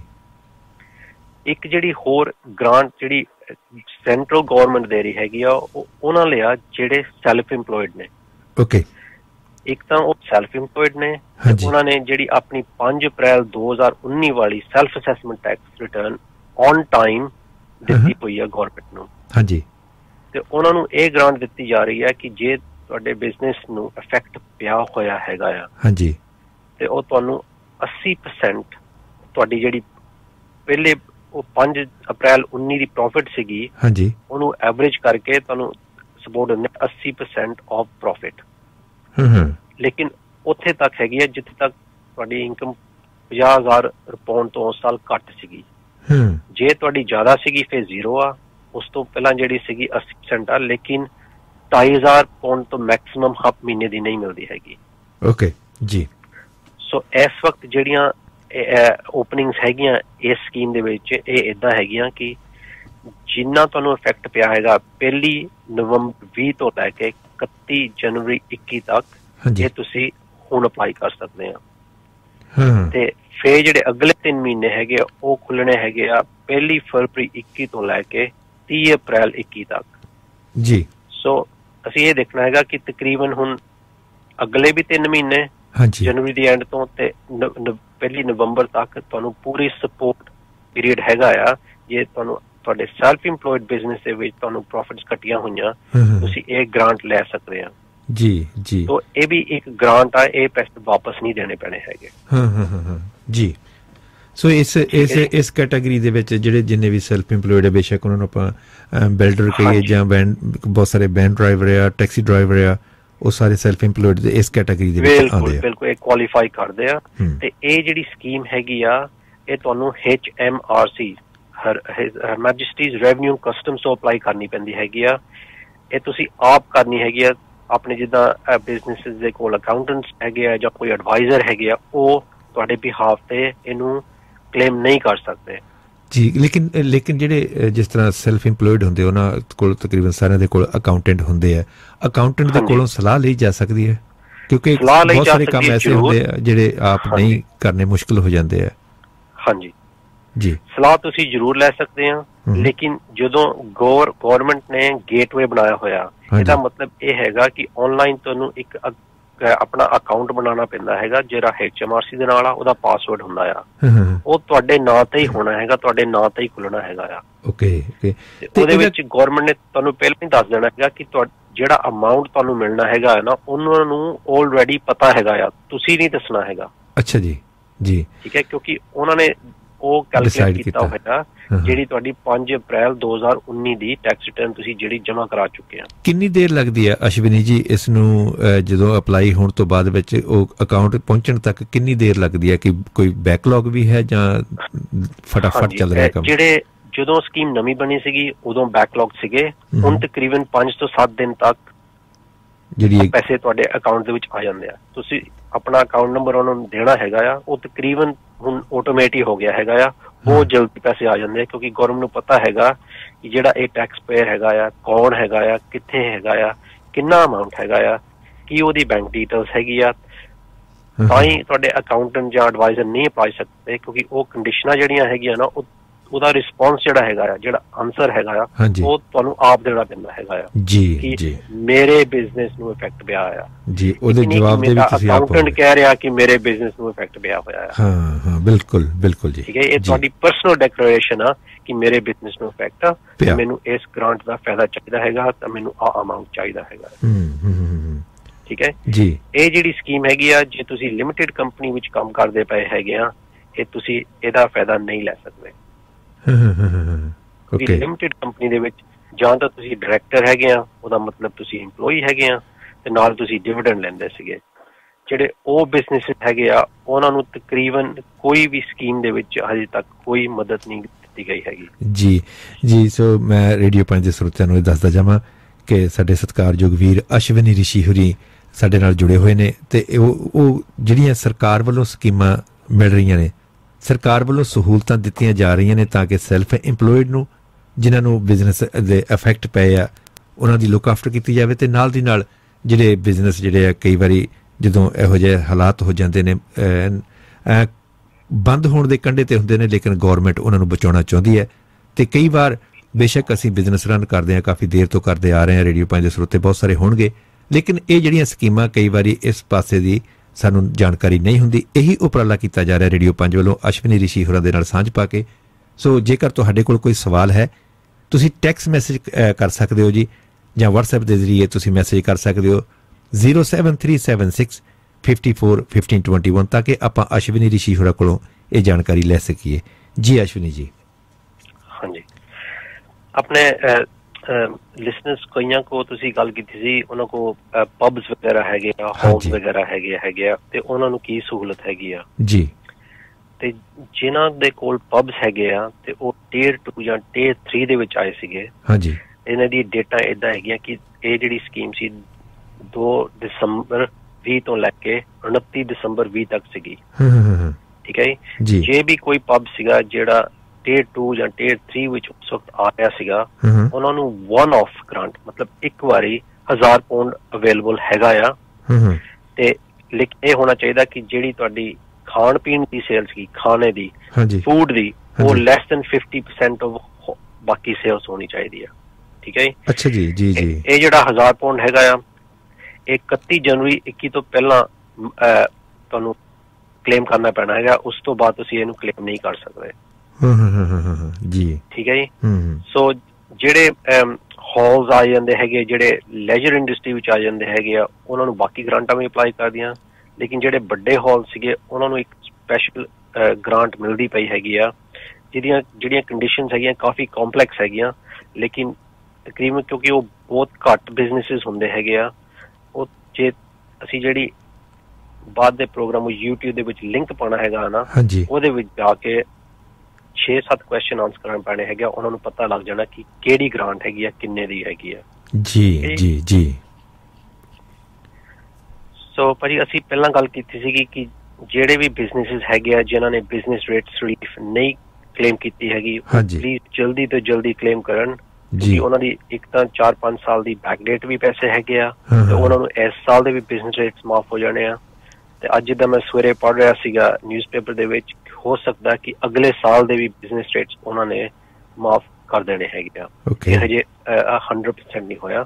ਇੱਕ ਜਿਹੜੀ ਹੋਰ ਗ੍ਰਾਂਟ ਜਿਹੜੀ ਸੈਂਟਰਲ ਗਵਰਨਮੈਂਟ ਦੇ ਰਹੀ ਹੈਗੀ ਆ ਉਹ ਉਹਨਾਂ ਲਈ ਆ ਜਿਹੜੇ ਸੈਲਫ ਇੰਪਲੋਇਡ ਨੇ ਓਕੇ ਇੱਕ ਤਾਂ ਉਹ ਸੈਲਫ ਇੰਪਲੋਇਡ ਨੇ ਉਹਨਾਂ ਨੇ ਜਿਹੜੀ ਆਪਣੀ ਪੰਜ ਅਪ੍ਰੈਲ ਦੋ ਹਜ਼ਾਰ ਉੱਨੀ ਵਾਲੀ self assessment tax return on time ਦਿੱਤੀ ਹੋਈ ਆ ਗਵਰਨਮੈਂਟ ਨੂੰ ਹਾਂਜੀ ਤੇ ਉਹਨਾਂ ਨੂੰ ਇਹ ਗ੍ਰਾਂਟ ਦਿੱਤੀ ਜਾ ਰਹੀ ਹੈ ਕਿ ਜੇ ਤੁਹਾਡੇ ਬਿਜ਼ਨਸ ਨੂੰ ਇਫੈਕਟ ਪਿਆ ਹੋਇਆ ਹੈਗਾ ਆ ਹਾਂਜੀ ਤੇ ਉਹ ਤੁਹਾਨੂੰ ਅੱਸੀ percent ਤੁਹਾਡੀ ਜਿਹੜੀ ਪਹਿਲੇ ਉਹ ਪੰਜ ਅਪ੍ਰੈਲ ਉੱਨੀ ਦੀ ਪ੍ਰੋਫਿਟ ਸੀਗੀ ਹਾਂਜੀ ਉਹਨੂੰ ਐਵਰੇਜ ਕਰਕੇ ਤੁਹਾਨੂੰ ਸਪੋਰਟ ਦਿੰਦੇ ਅੱਸੀ percent ਆਫ ਪ੍ਰੋਫਿਟ ਲੇਕਿਨ ਉੱਥੇ ਤੱਕ ਹੈਗੀ ਹੈ ਜਿੱਥੇ ਤੱਕ ਤੁਹਾਡੀ ਇਨਕਮ ਪੰਜਾਹ ਹਜ਼ਾਰ ਪਾਉਂਡ ਤੋਂ ਉਸ ਸਾਲ ਘੱਟ ਸੀਗੀ ਜੇ ਤੁਹਾਡੀ ਜ਼ਿਆਦਾ ਸੀਗੀ ਫਿਰ ਜ਼ੀਰੋ ਆ ਉਸ ਤੋਂ ਪਹਿਲਾਂ ਜਿਹੜੀ ਸੀਗੀ ਅੱਸੀ percent ਆ ਲੇਕਿਨ ਢਾਈ ਹਜ਼ਾਰ ਪਾਉਂਡ ਤੋਂ ਮੈਕਸਿਮਮ ਹਰ ਮਹੀਨੇ ਦੀ ਨਹੀਂ ਮਿਲਦੀ ਹੈਗੀ ਓਕੇ ਜੀ ਸੋ ਇਸ ਵਕਤ ਜਿਹੜੀਆਂ ਓਪਨਿੰਗਸ ਹੈਗੀਆਂ ਇਸ ਸਕੀਮ ਦੇ ਵਿੱਚ ਇਹ ਇੱਦਾਂ ਹੈਗੀਆਂ ਕਿ ਜਿੰਨਾ ਤੁਹਾਨੂੰ ਇਫੈਕਟ ਪਿਆ ਹੈਗਾ ਪਹਿਲੀ ਨਵੰਬਰ ਵੀਹ ਤੋਂ ਲੈ ਕੇ ਇਕੱਤੀ ਜਨਵਰੀ ਇੱਕੀ ਤੱਕ ਇਹ ਤੁਸੀਂ ਹੁਣ ਅਪਲਾਈ ਕਰ ਸਕਦੇ ਆ। ਤੇ ਫੇਰ ਜਿਹੜੇ ਅਗਲੇ ਤਿੰਨ ਮਹੀਨੇ ਹੈਗੇ ਆ ਉਹ ਖੁੱਲਣੇ ਹੈਗੇ ਆ ਪਹਿਲੀ ਫਰਵਰੀ ਇੱਕੀ ਤੋਂ ਲੈ ਕੇ ਤੀਹ ਅਪ੍ਰੈਲ ਇੱਕੀ ਤੱਕ ਜੀ। ਸੋ ਅਸੀਂ ਇਹ ਦੇਖਣਾ ਹੈਗਾ ਕਿ ਤਕਰੀਬਨ ਹੁਣ ਅਗਲੇ ਵੀ ਤਿੰਨ ਮਹੀਨੇ ਜਨਵਰੀ ਦੀ ਐਂਡ ਤੋਂ ਤੇ ਪਹਿਲੀ ਨਵੰਬਰ ਤੱਕ ਤੁਹਾਨੂੰ ਪੂਰੀ ਸਪੋਰਟ ਪੀਰੀਅਡ ਹੈਗਾ ਆ। ਜੇ ਤੁਹਾਨੂੰ ਤੁਹਾਡੇ ਸੈਲਫ ਇੰਪਲੋਇਡ ਬਿਜ਼ਨਸ ਦੇ ਵਿੱਚ ਤੁਹਾਨੂੰ ਪ੍ਰੋਫਿਟਸ ਘਟੀਆਂ ਹੋਈਆਂ ਤੁਸੀਂ ਇਹ ਗ੍ਰਾਂਟ ਲੈ ਸਕਦੇ ਆ ਜੀ ਜੀ। ਤੋ ਇਹ ਵੀ ਇੱਕ ਗ੍ਰਾਂਟ ਆ, ਇਹ ਪੈਸੇ ਵਾਪਸ ਨਹੀਂ ਦੇਣੇ ਪੈਣੇ ਹੈਗੇ। ਹਾਂ ਹਾਂ ਹਾਂ ਜੀ। ਸੋ ਇਸ ਇਸ ਇਸ ਕੈਟਾਗਰੀ ਦੇ ਵਿੱਚ ਜਿਹੜੇ ਜਿੰਨੇ ਵੀ ਸੈਲਫ ਇੰਪਲੋਇਡ ਹੈ ਬੇਸ਼ੱਕ ਉਹਨਾਂ ਨੂੰ ਆਪਾਂ ਬਿਲਡਰ ਕਹੀਏ ਜਾਂ ਵੈਨ ਬਹੁਤ ਸਾਰੇ ਵੈਨ ਡਰਾਈਵਰ ਆ ਟੈਕਸੀ ਡਰਾਈਵਰ ਆ ਉਹ ਸਾਰੇ ਸੈਲਫ ਇੰਪਲੋਇਡ ਦੇ ਇਸ ਕੈਟਾਗਰੀ ਦੇ ਵਿੱਚ ਆਉਂਦੇ ਆ। ਬਿਲਕੁਲ ਇਹ ਕੁਆਲੀਫਾਈ ਕਰਦੇ ਆ। ਤੇ ਇਹ ਜਿਹੜੀ ਸਕੀਮ ਹੈਗੀ ਆ ਇਹ ਤੁਹਾਨੂੰ H M R C her majesty's revenue customs ਤੋਂ ਅਪਲਾਈ ਕਰਨੀ ਪੈਂਦੀ ਹੈਗੀ ਆ। ਇਹ ਤੁਸੀਂ ਆਪ ਕਰਨੀ ਹੈਗੀ ਆ ਆਪਣੇ ਜਿੱਦਾਂ ਬਿਜ਼ਨਸਿਸ ਦੇ ਕੋਲ ਅਕਾਊਂਟੈਂਟਸ ਹੈਗੇ ਆ ਜਾਂ ਕੋਈ ਐਡਵਾਈਜ਼ਰ ਹੈਗੇ ਆ ਉਹ ਤੁਹਾਡੇ ਬਿਹਾਫ ਤੇ ਇਹਨੂੰ ਕਲੇਮ ਨਹੀਂ ਕਰ ਸਕਦੇ ਜੀ। ਲੇਕਿਨ ਲੇਕਿਨ ਜਿਹੜੇ ਜਿਸ ਤਰ੍ਹਾਂ ਸੈਲਫ ਇੰਪਲੋਇਡ ਹੁੰਦੇ ਉਹਨਾਂ ਕੋਲ ਤਕਰੀਬਨ ਸਾਰਿਆਂ ਦੇ ਕੋਲ ਅਕਾਊਂਟੈਂਟ ਹੁੰਦੇ ਆ, ਅਕਾਊਂਟੈਂਟ ਦੇ ਕੋਲੋਂ ਸਲਾਹ ਲਈ ਜਾ ਸਕਦੀ ਹੈ ਕਿਉਂਕਿ ਬਹੁਤ ਸਾਰੇ ਕੰਮ ਐਸੇ ਹੁੰਦੇ ਆ ਜਿਹੜੇ ਆਪ ਨਹੀਂ ਕਰਨੇ ਮੁਸ਼ਕਿਲ ਹੋ ਜਾਂਦੇ ਆ। ਹਾਂਜੀ ਜੀ ਸਲਾਹ ਤੁਸੀਂ ਜ਼ਰੂਰ ਲੈ ਸਕਦੇ ਆ। ਲੇਕਿਨ ਜਦੋਂ ਗੌਰਮੈਂਟ ਨੇ ਗੇਟਵੇ ਬਣਾਇਆ ਹੋਇਆ ਇਹਦਾ ਮਤਲਬ ਇਹ ਹੈਗਾ ਕਿ ਆਨਲਾਈਨ ਤੁਹਾਨੂੰ ਇੱਕ ਆਪਣਾ ਅਕਾਊਂਟ ਬਣਾਉਣਾ ਪੈਂਦਾ ਹੈਗਾ ਜਿਹੜਾ ਐਚ ਐਮ ਆਰ ਸੀ ਦੇ ਨਾਲ ਆ ਉਹਦਾ ਪਾਸਵਰਡ ਹੁੰਦਾ ਆ ਉਹ ਤੁਹਾਡੇ ਨਾਂ ਤੇ ਹੀ ਹੋਣਾ ਹੈਗਾ ਤੁਹਾਡੇ ਨਾਂ ਤੇ ਹੀ ਖੁੱਲਣਾ ਹੈਗਾ ਆ। Okay okay. ਉਹਦੇ ਵਿੱਚ ਗੌਰਮੈਂਟ ਨੇ ਤੁਹਾਨੂੰ ਪਹਿਲਾਂ ਹੀ ਦੱਸ ਦੇਣਾ ਹੈਗਾ ਕਿ ਜਿਹੜਾ ਅਮਾਊਂਟ ਤੁਹਾਨੂੰ ਮਿਲਣਾ ਹੈਗਾ ਨਾ ਉਹਨਾਂ ਨੂੰ ਆਲਰੇਡੀ ਪਤਾ ਹੈਗਾ ਆ ਤੁਸੀਂ ਨਹੀਂ ਦੱਸਣਾ ਹੈਗਾ। ਅੱਛਾ ਜੀ ਜੀ ਠੀਕ ਹੈ ਕਿਉਂਕਿ ਉਹਨਾਂ ਨੇ ਉਹ ਕੈਲਕੂਲੇਟ ਕੀਤਾ ਹੋਇਆ ਜਿਹੜੀ ਤੁਹਾਡੀ ਪੰਜ ਅਪ੍ਰੈਲ ਦੋ ਹਜ਼ਾਰ ਉੱਨੀ ਦੀ ਟੈਕਸ ਰਿਟਰਨ ਤੁਸੀਂ ਜਿਹੜੀ ਜਮ੍ਹਾਂ ਕਰਾ ਚੁੱਕੇ ਆ। ਕਿੰਨੀ ਦੇਰ ਲੱਗਦੀ ਹੈ ਅਸ਼ਵਨੀ ਜੀ ਇਸ ਨੂੰ ਜਦੋਂ ਅਪਲਾਈ ਹੋਣ ਤੋਂ ਬਾਅਦ ਵਿੱਚ ਉਹ ਅਕਾਊਂਟ ਪਹੁੰਚਣ ਤੱਕ ਕਿੰਨੀ ਦੇਰ ਲੱਗਦੀ ਹੈ ਕਿ ਕੋਈ ਬੈਕਲੌਗ ਵੀ ਹੈ ਜਾਂ ਫਟਾਫਟ ਚੱਲ ਰਿਹਾ ਕੰਮ? ਜਿਹੜੇ ਜਦੋਂ ਸਕੀਮ ਨਵੀਂ ਬਣੀ ਸੀਗੀ ਉਦੋਂ ਬੈਕਲੌਗ ਸੀਗੇ ਹੁਣ ਤਕਰੀਬਨ ਪੰਜ ਤੋਂ ਸੱਤ ਦਿਨ ਤੱਕ ਜਿਹੜੀ ਪੈਸੇ ਤੁਹਾਡੇ ਅਕਾਊਂਟ ਦੇ ਵਿੱਚ ਆ ਜਾਂਦੇ ਆ। ਤੁਸੀਂ ਆਪਣਾ ਅਕਾਊਂਟ ਨੰਬਰ ਉਹਨਾਂ ਨੂੰ ਦੇਣਾ ਹੈਗਾ ਆ ਉਹ ਤਕਰੀਬਨ ਹੁਣ ਆਟੋਮੈਟਿਕ ਹੋ ਗਿਆ ਹੈਗਾ ਆ ਬਹੁਤ ਜਲਦੀ ਪੈਸੇ ਆ ਜਾਂਦੇ ਆ ਕਿਉਂਕਿ ਗੌਰਮੈਂਟ ਨੂੰ ਪਤਾ ਹੈਗਾ ਕਿ ਜਿਹੜਾ ਇਹ ਟੈਕਸ ਪੇਅਰ ਹੈਗਾ ਆ ਕੌਣ ਹੈਗਾ ਆ ਕਿੱਥੇ ਹੈਗਾ ਆ ਕਿੰਨਾ ਅਮਾਊਂਟ ਹੈਗਾ ਆ ਕੀ ਉਹਦੀ ਬੈਂਕ ਡਿਟੇਲਸ ਹੈਗੀ ਆ। ਤਾਂ ਹੀ ਤੁਹਾਡੇ ਅਕਾਊਂਟੈਂਟ ਜਾਂ ਐਡਵਾਈਜ਼ਰ ਨਹੀਂ ਅਪਲਾਈ ਸਕਦੇ ਕਿਉਂਕਿ ਉਹ ਕੰਡੀਸ਼ਨਾਂ ਜਿਹੜੀਆਂ ਹੈਗੀਆਂ ਨਾ ਉਹਦਾ ਰਿਸਪੌਂਸ ਜਿਹੜਾ ਹੈਗਾ ਆ ਜਿਹੜਾ ਆਨਸਰ ਹੈਗਾ ਆ ਉਹ ਤੁਹਾਨੂੰ ਆਪ ਦੇਣਾ ਪੈਂਦਾ ਹੈਗਾ ਆ ਜੀ ਜੀ ਮੇਰੇ ਬਿਜ਼ਨਸ ਨੂੰ ਇਫੈਕਟ ਪਿਆ ਆ ਜੀ ਉਹਦੇ ਜਵਾਬ ਦੇ ਵੀ ਤੁਸੀਂ ਆਪ ਅਕਾਊਂਟੈਂਟ ਕਹਿ ਰਿਹਾ ਕਿ ਮੇਰੇ ਬਿਜ਼ਨਸ ਨੂੰ ਇਫੈਕਟ ਪਿਆ ਹੋਇਆ ਆ। ਹਾਂ ਹਾਂ ਬਿਲਕੁਲ ਬਿਲਕੁਲ ਜੀ ਠੀਕ ਹੈ ਇਹ ਤੁਹਾਡੀ ਪਰਸਨਲ ਡੈਕਲੇਰੇਸ਼ਨ ਆ ਕਿ ਮੇਰੇ ਬਿਜ਼ਨਸ ਨੂੰ ਇਫੈਕਟ ਆ ਮੈਨੂੰ ਇਸ ਗ੍ਰਾਂਟ ਦਾ ਫਾਇਦਾ ਚਾਹੀਦਾ ਹੈਗਾ ਤਾਂ ਮੈਨੂੰ ਆ ਅਮਾਉਂਟ ਚਾਹੀਦਾ ਹੈਗਾ। ਠੀਕ ਹੈ ਜੀ। ਇਹ ਜਿਹੜੀ ਸਕੀਮ ਹੈਗੀ ਆ ਜੇ ਤੁਸੀਂ ਲਿਮਿਟਿਡ ਕੰਪਨੀ ਵਿੱਚ ਕੰਮ ਕਰਦੇ ਪਏ ਹੈਗੇ ਆ ਇਹ ਤੁਸੀਂ ਇਹਦਾ ਫਾਇਦਾ ਨਹੀਂ ਲੈ ਸਕਦੇ। ਲਿਮਿਟਿਡ ਕੰਪਨੀ ਦੇ ਵਿੱਚ ਜਾਂ ਤਾਂ ਤੁਸੀਂ ਡਾਇਰੈਕਟਰ ਹੈਗੇ ਆ ਉਹਦਾ ਮਤਲਬ ਤੁਸੀਂ ਇੰਪਲੋਈ ਹੈਗੇ ਆ ਤੇ ਨਾਲ ਤੁਸੀਂ ਡਿਵੀਡੈਂਡ ਲੈਂਦੇ ਸੀਗੇ। ਜਿਹੜੇ ਉਹ ਬਿਜ਼ਨਸ ਹੈਗੇ ਆ ਉਹਨਾਂ ਨੂੰ ਤਕਰੀਬਨ ਕੋਈ ਵੀ ਸਕੀਮ ਦੇ ਵਿੱਚ ਹਜੇ ਤੱਕ ਕੋਈ ਮਦਦ ਨਹੀਂ ਦਿੱਤੀ ਗਈ ਹੈਗੀ ਜੀ ਜੀ। ਸੋ ਮੈਂ ਰੇਡੀਓ ਪੰਜ ਦੇ ਸਰੋਤਿਆਂ ਨੂੰ ਇਹ ਦੱਸਦਾ ਜਾਵਾਂ ਕਿ ਸਾਡੇ ਸਤਿਕਾਰਯੋਗ ਵੀਰ ਅਸ਼ਵਨੀ ਰਿਸ਼ੀ ਹੋਰੀ ਸਾਡੇ ਨਾਲ ਜੁੜੇ ਹੋਏ ਨੇ ਤੇ ਉਹ ਉਹ ਜਿਹੜੀਆਂ ਸਰਕਾਰ ਵੱਲੋਂ ਸਕੀਮਾਂ ਮਿਲ ਰਹੀਆਂ ਨੇ ਸਰਕਾਰ ਵੱਲੋਂ ਸਹੂਲਤਾਂ ਦਿੱਤੀਆਂ ਜਾ ਰਹੀਆਂ ਨੇ ਤਾਂ ਕਿ ਸੈਲਫ ਇੰਪਲੋਇਡ ਨੂੰ ਜਿਨ੍ਹਾਂ ਨੂੰ ਬਿਜ਼ਨਸ ਦੇ ਇਫੈਕਟ ਪਏ ਆ ਉਹਨਾਂ ਦੀ ਲੁੱਕ ਆਫਟਰ ਕੀਤੀ ਜਾਵੇ ਤੇ ਨਾਲ ਦੀ ਨਾਲ ਜਿਹੜੇ ਬਿਜ਼ਨਸ ਜਿਹੜੇ ਆ ਕਈ ਵਾਰੀ ਜਦੋਂ ਇਹੋ ਜਿਹੇ ਹਾਲਾਤ ਹੋ ਜਾਂਦੇ ਨੇ ਬੰਦ ਹੋਣ ਦੇ ਕੰਢੇ ਤੇ ਹੁੰਦੇ ਨੇ ਲੇਕਿਨ ਗੌਰਮੈਂਟ ਉਹਨਾਂ ਨੂੰ ਬਚਾਉਣਾ ਚਾਹੁੰਦੀ ਹੈ ਤੇ ਕਈ ਵਾਰ ਬੇਸ਼ੱਕ ਅਸੀਂ ਬਿਜ਼ਨਸ ਰਨ ਕਰਦੇ ਹਾਂ ਕਾਫੀ ਦੇਰ ਤੋਂ ਕਰਦੇ ਆ ਰਹੇ ਹਾਂ ਰੇਡੀਓ ਪੰਜ ਦੇ ਸਰੋਤੇ ਬਹੁਤ ਸਾਰੇ ਹੋਣਗੇ ਲੇਕਿਨ ਇਹ ਜਿਹੜੀਆਂ ਸਕੀਮਾਂ ਕਈ ਵਾਰੀ ਇਸ ਪਾਸੇ ਦੀ ਸਾਨੂੰ ਜਾਣਕਾਰੀ ਨਹੀਂ ਹੁੰਦੀ। ਇਹੀ ਉਪਰਾਲਾ ਕੀਤਾ ਜਾ ਰਿਹਾ ਰੇਡੀਓ ਪੰਜ ਵੱਲੋਂ ਅਸ਼ਵਨੀ ਰਿਸ਼ੀ ਹੋਰਾਂ ਦੇ ਨਾਲ ਸਾਂਝ ਪਾ ਕੇ। ਸੋ ਜੇਕਰ ਤੁਹਾਡੇ ਕੋਲ ਕੋਈ ਸਵਾਲ ਹੈ ਤੁਸੀਂ ਟੈਕਸਟ ਮੈਸੇਜ ਕਰ ਸਕਦੇ ਹੋ ਜੀ ਜਾਂ WhatsApp ਦੇ ਜ਼ਰੀਏ ਤੁਸੀਂ ਮੈਸੇਜ ਕਰ ਸਕਦੇ ਹੋ zero seven three seven six fifty four fifteen twenty one ਤਾਂ ਕਿ ਆਪਾਂ ਅਸ਼ਵਨੀ ਰਿਸ਼ੀ ਹੋਰਾਂ ਕੋਲੋਂ ਇਹ ਜਾਣਕਾਰੀ ਲੈ ਸਕੀਏ। ਜੀ ਅਸ਼ਵਨੀ ਜੀ। ਹਾਂਜੀ ਆਪਣੇ ਲਿਸਨਰਸ ਕਈਆਂ ਕੋ ਤੁਸੀਂ ਗੱਲ ਕੀਤੀ ਸੀ ਉਹਨਾਂ ਕੋ ਪਬਸ ਵਗੈਰਾ ਹੈਗੇ ਆ ਹੋਮਸ ਵਗੈਰਾ ਹੈਗੇ ਹੈਗੇ ਆ ਤੇ ਉਹਨਾਂ ਨੂੰ ਕੀ ਸਹੂਲਤ ਹੈਗੀ ਆ ਜੀ ਤੇ ਜਿਨ੍ਹਾਂ ਦੇ ਕੋਲ ਪਬਸ ਹੈਗੇ ਆ ਤੇ ਉਹ ਟੀਅਰ ਟੂ ਜਾਂ ਟੀਅਰ ਥ੍ਰੀ ਦੇ ਵਿੱਚ ਆਏ ਸੀਗੇ ਹਾਂਜੀ ਇਹਨਾਂ ਦੀ ਡੇਟਾ ਏਦਾਂ ਹੈਗੀਆਂ ਕਿ ਇਹ ਜਿਹੜੀ ਸਕੀਮ ਸੀ ਦੋ ਦਸੰਬਰ ਵੀਹ ਤੋਂ ਲੈ ਕੇ ਉਨੱਤੀ ਦਸੰਬਰ ਵੀਹ ਤੱਕ ਸੀਗੀ ਠੀਕ ਹੈ ਜੀ। ਜੇ ਵੀ ਕੋਈ ਪਬ ਸੀਗਾ ਜਿਹੜਾ ਟੀਅਰ ਟੂ ਜਾਂ ਟੀਅਰ ਥ੍ਰੀ ਵਿੱਚ ਉਸ ਵਕਤ ਆ ਰਿਹਾ ਸੀਗਾ, ਉਹਨਾਂ ਨੂੰ ਵਨ ਆਫ ਗ੍ਰਾਂਟ ਮਤਲਬ ਇੱਕ ਵਾਰੀ ਹਜ਼ਾਰ ਪੌਂਡ ਅਵੇਲੇਬਲ ਹੈਗਾ ਆ। ਤੇ ਲੇਕਿਨ ਇਹ ਹੋਣਾ ਚਾਹੀਦਾ ਕਿ ਜਿਹੜੀ ਤੁਹਾਡੀ ਖਾਣ ਪੀਣ ਦੀ ਸੇਲਸ ਕੀ ਖਾਣੇ ਦੀ ਫੂਡ ਦੀ ਉਹ less than fifty percent of ਬਾਕੀ ਸੇਲਸ ਹੋਣੀ ਚਾਹੀਦੀ ਆ। ਠੀਕ ਹੈ ਜੀ। ਅੱਛਾ ਜੀ ਜੀ ਜੀ। ਇਹ ਜਿਹੜਾ ਹਜ਼ਾਰ ਪੌਂਡ ਹੈਗਾ ਆ, ਇਹ ਇਕੱਤੀ ਜਨਵਰੀ ਇੱਕੀ ਤੋਂ ਪਹਿਲਾਂ ਤੁਹਾਨੂੰ ਕਲੇਮ ਕਰਨਾ ਪੈਣਾ ਹੈਗਾ। ਉਸ ਤੋਂ ਬਾਅਦ ਤੁਸੀਂ ਇਹਨੂੰ ਕਲੇਮ ਨਹੀਂ ਕਰ ਸਕਦੇ ਜੀ। ਠੀਕ ਹੈ ਜੀ। ਸੋ ਜਿਹੜੇ ਹਾਲਸ ਆ ਜਾਂਦੇ ਹੈਗੇ, ਜਿਹੜੇ ਲੈਜਰ ਇੰਡਸਟਰੀ ਵਿੱਚ ਆ ਜਾਂਦੇ ਹੈਗੇ ਆ, ਉਹਨਾਂ ਨੂੰ ਬਾਕੀ ਗ੍ਰਾਂਟਾਂ ਵੀ ਅਪਲਾਈ ਕਰਦੀਆਂ। ਲੇਕਿਨ ਜਿਹੜੇ ਵੱਡੇ ਹਾਲ ਸੀਗੇ ਉਹਨਾਂ ਨੂੰ ਇੱਕ ਸਪੈਸ਼ਲ ਗ੍ਰਾਂਟ ਮਿਲਦੀ ਪਈ ਹੈਗੀ ਆ, ਜਿਹਦੀਆਂ ਜਿਹੜੀਆਂ ਕੰਡੀਸ਼ਨਸ ਹੈਗੀਆਂ ਕਾਫੀ ਕੰਪਲੈਕਸ ਹੈਗੀਆਂ। ਲੇਕਿਨ ਤਕਰੀਬਨ ਕਿਉਂਕਿ ਉਹ ਬਹੁਤ ਘੱਟ ਬਿਜ਼ਨਸਿਸ ਹੁੰਦੇ ਹੈਗੇ ਆ, ਉਹ ਜੇ ਅਸੀਂ ਜਿਹੜੀ ਬਾਅਦ ਦੇ ਪ੍ਰੋਗਰਾਮ ਯੂਟਿਊਬ ਦੇ ਵਿੱਚ ਲਿੰਕ ਪਾਉਣਾ ਹੈਗਾ ਨਾ, ਉਹਦੇ ਵਿੱਚ ਜਾ ਕੇ ਛੇ ਸੱਤ ਕੁਐਸਚਨ ਆਨਸਰ ਕਰਨ ਪੈਣੇ ਹੈਗੇ, ਉਹਨਾਂ ਨੂੰ ਪਤਾ ਲੱਗ ਜਾਣਾ ਕਿ ਕਿਹੜੀ ਗ੍ਰਾਂਟ ਹੈਗੀ ਆ, ਕਿੰਨੇ ਦੀ ਹੈਗੀ ਆ। ਜੀ ਜੀ ਜੀ। ਸੋ ਭਾਜੀ ਅਸੀਂ ਪਹਿਲਾਂ ਗੱਲ ਕੀਤੀ ਸੀਗੀ ਕਿ ਜਿਹੜੇ ਵੀ ਬਿਜ਼ਨਸਿਸ ਹੈਗੇ ਆ ਜਿਨ੍ਹਾਂ ਨੇ ਬਿਜ਼ਨਸ ਰੇਟਸ ਰਿਲੀਫ ਨਹੀਂ ਕਲੇਮ ਕੀਤੀ ਹੈਗੀ, ਪਲੀਜ਼ ਜਲਦੀ ਤੋਂ ਜਲਦੀ ਕਲੇਮ ਕਰਨ। ਜੀ। ਉਹਨਾਂ ਦੀ ਇੱਕ ਤਾਂ ਚਾਰ ਪੰਜ ਸਾਲ ਦੀ ਬੈਕ ਡੇਟ ਵੀ ਪੈਸੇ ਹੈਗੇ ਆ, ਤੇ ਉਹਨਾਂ ਨੂੰ ਇਸ ਸਾਲ ਦੇ ਵੀ ਬਿਜ਼ਨਸ ਰੇਟਸ ਮਾਫ ਹੋ ਜਾਣੇ ਆ। ਤੇ ਅੱਜ ਜਿੱਦਾਂ ਮੈਂ ਸਵੇਰੇ ਪੜ੍ਹ ਰਿਹਾ ਸੀਗਾ ਨਿਊਜ਼ਪੇਪਰ ਦੇ ਵਿੱਚ, ਹੋ ਸਕਦਾ ਕਿ ਅਗਲੇ ਸਾਲ ਦੇ ਵੀ ਬਿਜ਼ਨਸ ਰੇਟਸ ਉਹਨਾਂ ਨੇ ਮਾਫ ਕਰ ਦੇਣੇ ਹੈਗੇ ਆ। ਇਹ ਹਜੇ ਹੰਡਰਡ ਪਰਸੈਂਟ ਨਹੀਂ ਹੋਇਆ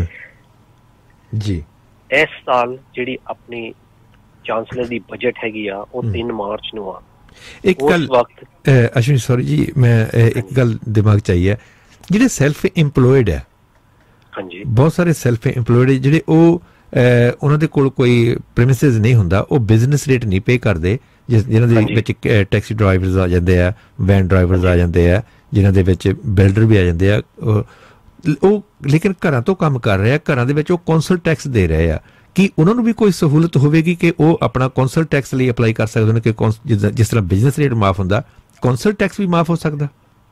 ਜੀ। ਇਸ ਸਾਲ ਜਿਹੜੀ ਆਪਣੀ ਚਾਂਸਲਰ ਦੀ ਬਜਟ ਹੈਗੀ ਆ ਉਹ ਤਿੰਨ ਮਾਰਚ ਨੂੰ ਆ। ਇੱਕ ਗੱਲ ਅਸ਼ਵਨੀ ਸੌਰੀ ਜੀ, ਮੈਂ ਇੱਕ ਗੱਲ ਦਿਮਾਗ ਚ ਆਈ ਹੈ, ਜਿਹੜੇ ਸੈਲਫ ਇੰਪਲੋਇਡ ਹੈ, ਹਾਂਜੀ ਬਹੁਤ ਸਾਰੇ ਸੈਲਫ ਇੰਪਲੋਇਡ ਜਿਹੜੇ ਉਹ ਉਹਨਾਂ ਦੇ ਕੋਲ ਕੋਈ ਪ੍ਰੈਮਿਸਿਸ ਨਹੀਂ ਹੁੰਦਾ, ਉਹ ਬਿਜ਼ਨਸ ਰੇਟ ਨਹੀਂ ਪੇ ਕਰਦੇ, ਜਿਨ੍ਹਾਂ ਦੇ ਵਿੱਚ ਟੈਕਸੀ ਡਰਾਈਵਰਸ ਆ ਜਾਂਦੇ ਆ, ਵੈਨ ਡਰਾਈਵਰਸ ਆ ਜਾਂਦੇ ਆ, ਜਿਨ੍ਹਾਂ ਦੇ ਵਿੱਚ ਬਿਲਡਰ ਵੀ ਆ ਜਾਂਦੇ ਆ, ਉਹ ਲੇਕਿਨ ਘਰਾਂ ਤੋਂ ਕੰਮ ਕਰ ਰਹੇ ਆ, ਘਰਾਂ ਦੇ ਵਿੱਚ ਉਹ ਕੌਂਸਲ ਟੈਕਸ ਦੇ ਰਹੇ ਆ। ਕੀ ਉਹਨਾਂ ਨੂੰ ਵੀ ਕੋਈ ਸਹੂਲਤ ਹੋਵੇਗੀ ਕਿ ਉਹ ਆਪਣਾ ਕੌਂਸਲ ਟੈਕਸ ਲਈ ਅਪਲਾਈ ਕਰ ਸਕਦੇ ਨੇ, ਕਿ ਜਿਸ ਤਰ੍ਹਾਂ ਬਿਜ਼ਨਸ ਰੇਟ ਮਾਫ ਹੁੰਦਾ, ਕੌਂਸਲ ਟੈਕਸ ਵੀ ਮਾਫ ਹੋ ਸਕਦਾ?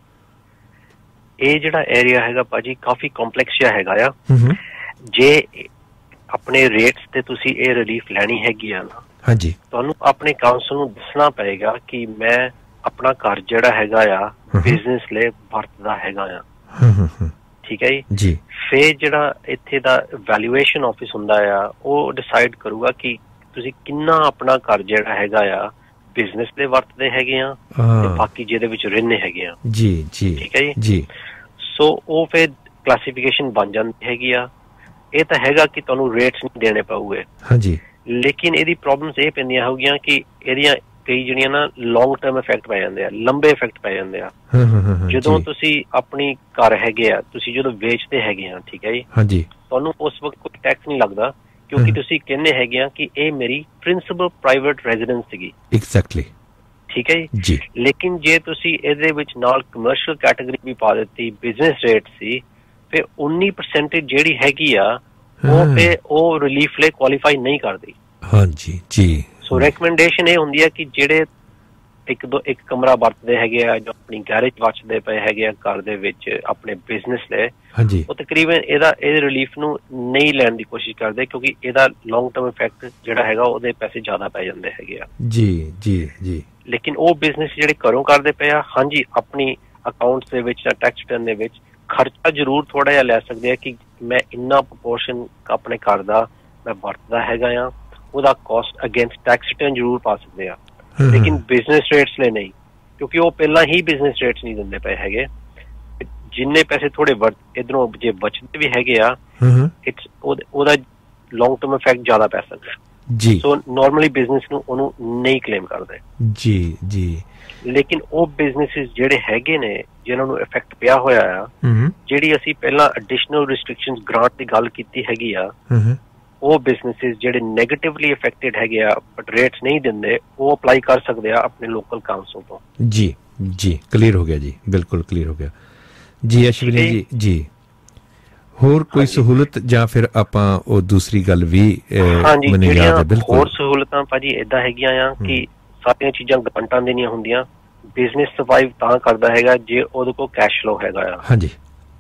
ਇਹ ਜਿਹੜਾ ਏਰੀਆ ਹੈਗਾ ਭਾਜੀ ਕਾਫੀ ਕੰਪਲੈਕਸ ਜਿਹਾ ਹੈਗਾ ਆ। ਜੇ ਆਪਣੇ ਰੇਟਸ ਤੇ ਤੁਸੀਂ ਇਹ ਰਿਲੀਫ ਲੈਣੀ ਹੈਗੀ ਆ ਨਾ, ਹਾਂਜੀ, ਤੁਹਾਨੂੰ ਆਪਣੇ ਕਾਉਂਸਲ ਨੂੰ ਦੱਸਣਾ ਪਏਗਾ ਕਿ ਮੈਂ ਆਪਣਾ ਘਰ ਜਿਹੜਾ ਹੈਗਾ ਆ ਬਿਜ਼ਨਸ ਲਈ ਵਰਤਦਾ ਹੈਗਾ ਆ। ਠੀਕ ਹੈ ਜੀ। ਫਿਰ ਜਿਹੜਾ ਇੱਥੇ ਦਾ ਵੈਲੂਏਸ਼ਨ ਆਫਿਸ ਹੁੰਦਾ ਆ, ਉਹ ਡਿਸਾਈਡ ਕਰੂਗਾ ਕਿ ਤੁਸੀਂ ਕਿੰਨਾ ਆਪਣਾ ਘਰ ਜਿਹੜਾ ਹੈਗਾ ਆ ਬਿਜ਼ਨਸ ਦੇ ਵਰਤਦੇ ਹੈਗੇ ਆ ਤੇ ਬਾਕੀ ਜਿਹਦੇ ਵਿੱਚ ਰਹਿੰਦੇ ਹੈਗੇ ਆ। ਜੀ ਜੀ। ਠੀਕ ਹੈ ਜੀ। ਸੋ ਉਹ ਫਿਰ ਕਲਾਸੀਫਿਕੇਸ਼ਨ ਬਣ ਜਾਂਦੀ ਹੈਗੀ ਆ। ਇਹ ਤਾਂ ਹੈਗਾ ਕਿ ਤੁਹਾਨੂੰ ਰੇਟਸ ਨਹੀਂ ਦੇਣੇ ਪਊਗੇ, ਹਾਂਜੀ, ਲੇਕਿਨ ਇਹਦੀ ਪ੍ਰੋਬਲਮਸ ਇਹ ਪੈਂਦੀਆਂ ਹੋਗੀਆਂ ਕਿ ਇਹਦੀਆਂ ਕਈ ਜਿਹੜੀਆਂ ਨਾ ਲੌਂਗ ਟਰਮ ਇਫੈਕਟ ਪੈ ਜਾਂਦੇ ਆ, ਲੰਬੇ ਇਫੈਕਟ ਪੈ ਜਾਂਦੇ ਆ। ਜਦੋਂ ਤੁਸੀਂ ਆਪਣੀ ਘਰ ਹੈਗੇ ਆ, ਤੁਸੀਂ ਜਦੋਂ ਵੇਚਦੇ ਹੈਗੇ ਆ, ਠੀਕ ਹੈ ਜੀ, ਹਾਂਜੀ, ਤੁਹਾਨੂੰ ਉਸ ਵਕਤ ਕੋਈ ਟੈਕਸ ਨਹੀਂ ਲੱਗਦਾ, ਕਿਉਂਕਿ ਤੁਸੀਂ ਕਹਿੰਦੇ ਹੈਗੇ ਆ ਕਿ ਇਹ ਮੇਰੀ ਪ੍ਰਿੰਸੀਪਲ ਪ੍ਰਾਈਵੇਟ ਰੈਜ਼ੀਡੈਂਸ ਸੀਗੀ। ਐਗਜ਼ੈਕਟਲੀ। ਠੀਕ ਹੈ ਜੀ। ਲੇਕਿਨ ਜੇ ਤੁਸੀਂ ਇਹਦੇ ਵਿੱਚ ਨਾਲ ਕਮਰਸ਼ੀਅਲ ਕੈਟਾਗਰੀ ਵੀ ਪਾ ਦਿੱਤੀ, ਬਿਜ਼ਨਸ ਰੇਟ ਸੀ, ਫਿਰ ਉਨੀ ਪਰਸੈਂਟੇਜ ਜਿਹੜੀ ਹੈਗੀ ਆ ਉਹ ਫਿਰ ਉਹ ਰਿਲੀਫ ਲਈ ਕੁਆਲੀਫਾਈ ਨਹੀਂ ਕਰਦੀ। ਹਾਂਜੀ ਜੀ। ਸੋ ਰეკਮੈਂਡੇਸ਼ਨ ਇਹ ਹੁੰਦੀ ਹੈ ਕਿ ਜਿਹੜੇ ਇੱਕ ਦੋ ਇੱਕ ਕਮਰਾ ਵਰਤਦੇ ਹੈਗੇ ਆ, ਜੋ ਆਪਣੀ ਗੈਰੇਜ ਵਰਤਦੇ ਪਏ ਹੈਗੇ ਆ ਘਰ ਦੇ ਵਿੱਚ ਆਪਣੇ ਬਿਜ਼ਨਸ ਲਈ, ਹਾਂਜੀ, ਉਹ ਤਕਰੀਬਨ ਇਹਦਾ ਇਹ ਰਿਲੀਫ ਨੂੰ ਨਹੀਂ ਲੈਣ ਦੀ ਕੋਸ਼ਿਸ਼ ਕਰਦੇ, ਕਿਉਂਕਿ ਇਹਦਾ ਲੌਂਗ ਟਰਮ ਇਫੈਕਟ ਜਿਹੜਾ ਹੈਗਾ ਉਹਦੇ ਪੈਸੇ ਜ਼ਿਆਦਾ ਪੈ ਜਾਂਦੇ ਹੈਗੇ ਆ। ਜੀ ਜੀ ਜੀ। ਲੇਕਿਨ ਉਹ ਬਿਜ਼ਨਸ ਜਿਹੜੇ ਘਰੋਂ ਕਰਦੇ ਪਏ ਆ, ਹਾਂਜੀ, ਆਪਣੀ ਅਕਾਊਂਟਸ ਦੇ ਵਿੱਚ ਜਾਂ ਟੈਕਸ ਰਿਟਰਨ ਦੇ ਵਿੱਚ ਖਰਚਾ ਜ਼ਰੂਰ ਥੋੜਾ ਜਿਹਾ ਲੈ ਸਕਦੇ ਆ ਕਿ ਮੈਂ ਇੰਨਾ ਪ੍ਰਪੋਰਸ਼ਨ ਆਪਣੇ ਘਰ ਦਾ ਮੈਂ ਵਰਤਦਾ ਹੈਗਾ ਆ, ਉਹਦਾ ਕਾਸਟ ਅਗੇਂਸਟ ਟੈਕਸ ਰਿਟਰਨ ਜ਼ਰੂਰ ਪਾ ਸਕਦੇ ਆ, ਲੇਕਿਨ ਬਿਜ਼ਨਸ ਰੇਟਸ ਲਈ ਨਹੀਂ, ਕਿਉਂਕਿ ਉਹ ਪਹਿਲਾਂ ਹੀ ਬਿਜ਼ਨਸ ਰੇਟਸ ਨਹੀਂ ਦਿੰਦੇ ਪਏ ਹੈਗੇ। ਜਿੰਨੇ ਪੈਸੇ ਥੋੜੇ ਇਧਰੋਂ ਜੇ ਬਚਦੇ ਵੀ ਹੈਗੇ ਆ, ਇਟਸ ਉਹਦਾ ਲੌਂਗ ਟਰਮ ਇਫੈਕਟ ਜ਼ਿਆਦਾ ਪੈ ਸਕਦਾ ਜੀ। ਸੋ ਨਾਰਮਲੀ ਬਿਜ਼ਨਸ ਨੂੰ ਉਹਨੂੰ ਨਹੀਂ ਕਲੇਮ ਕਰਦੇ ਜੀ ਜੀ। ਲੇਕਿਨ ਉਹ ਬਿਜ਼ਨਸਿਸ ਜਿਹੜੇ ਹੈਗੇ ਨੇ ਜਿਨ੍ਹਾਂ ਨੂੰ ਇਫੈਕਟ ਪਿਆ ਹੋਇਆ ਆ, ਜਿਹੜੀ ਅਸੀਂ ਪਹਿਲਾਂ ਐਡੀਸ਼ਨਲ ਰਿਸਟ੍ਰਿਕਸ਼ਨਸ ਗ੍ਰਾਂਟ ਦੀ ਗੱਲ ਕੀਤੀ ਹੈਗੀ ਆ, ਉਹ ਬਿਜ਼ਨਸਿਸ ਜਿਹੜੇ ਨੈਗੇਟਿਵਲੀ ਇਫੈਕਟਡ ਹੈਗੇ ਆ ਬਟ ਰੇਟਸ ਨਹੀਂ ਦਿੰਦੇ, ਉਹ ਅਪਲਾਈ ਕਰ ਸਕਦੇ ਆ ਆਪਣੇ ਲੋਕਲ ਕਾਉਂਸਲ ਤੋਂ। ਜੀ ਜੀ, ਕਲੀਅਰ ਹੋ ਗਿਆ ਜੀ, ਬਿਲਕੁਲ ਕਲੀਅਰ ਹੋ ਗਿਆ ਜੀ। ਅਸ਼ਵਨੀ ਜੀ ਜੀ, ਹੋਰ ਕੋਈ ਸਹੂਲਤ ਜਾਂ ਫਿਰ ਆਪਾਂ ਉਹ ਦੂਸਰੀ ਗੱਲ ਵੀ ਮੈਨੂੰ ਯਾਦ ਹੈ? ਬਿਲਕੁਲ, ਹੋਰ ਸਹੂਲਤਾਂ ਭਾਜੀ ਏਦਾਂ ਹੈਗੀਆਂ ਆ ਕਿ ਸਾਰੀਆਂ ਚੀਜ਼ਾਂ ਗਰੰਟਾਂ ਦੇਣੀਆਂ ਹੁੰਦੀਆਂ। ਬਿਜ਼ਨਸ ਸਰਵਾਈਵ ਤਾਂ ਕਰਦਾ ਹੈਗਾ ਜੇ ਉਹਦੇ ਕੋਲ ਕੈਸ਼ ਫਲੋ ਹੈਗਾ ਆ। ਹਾਂਜੀ।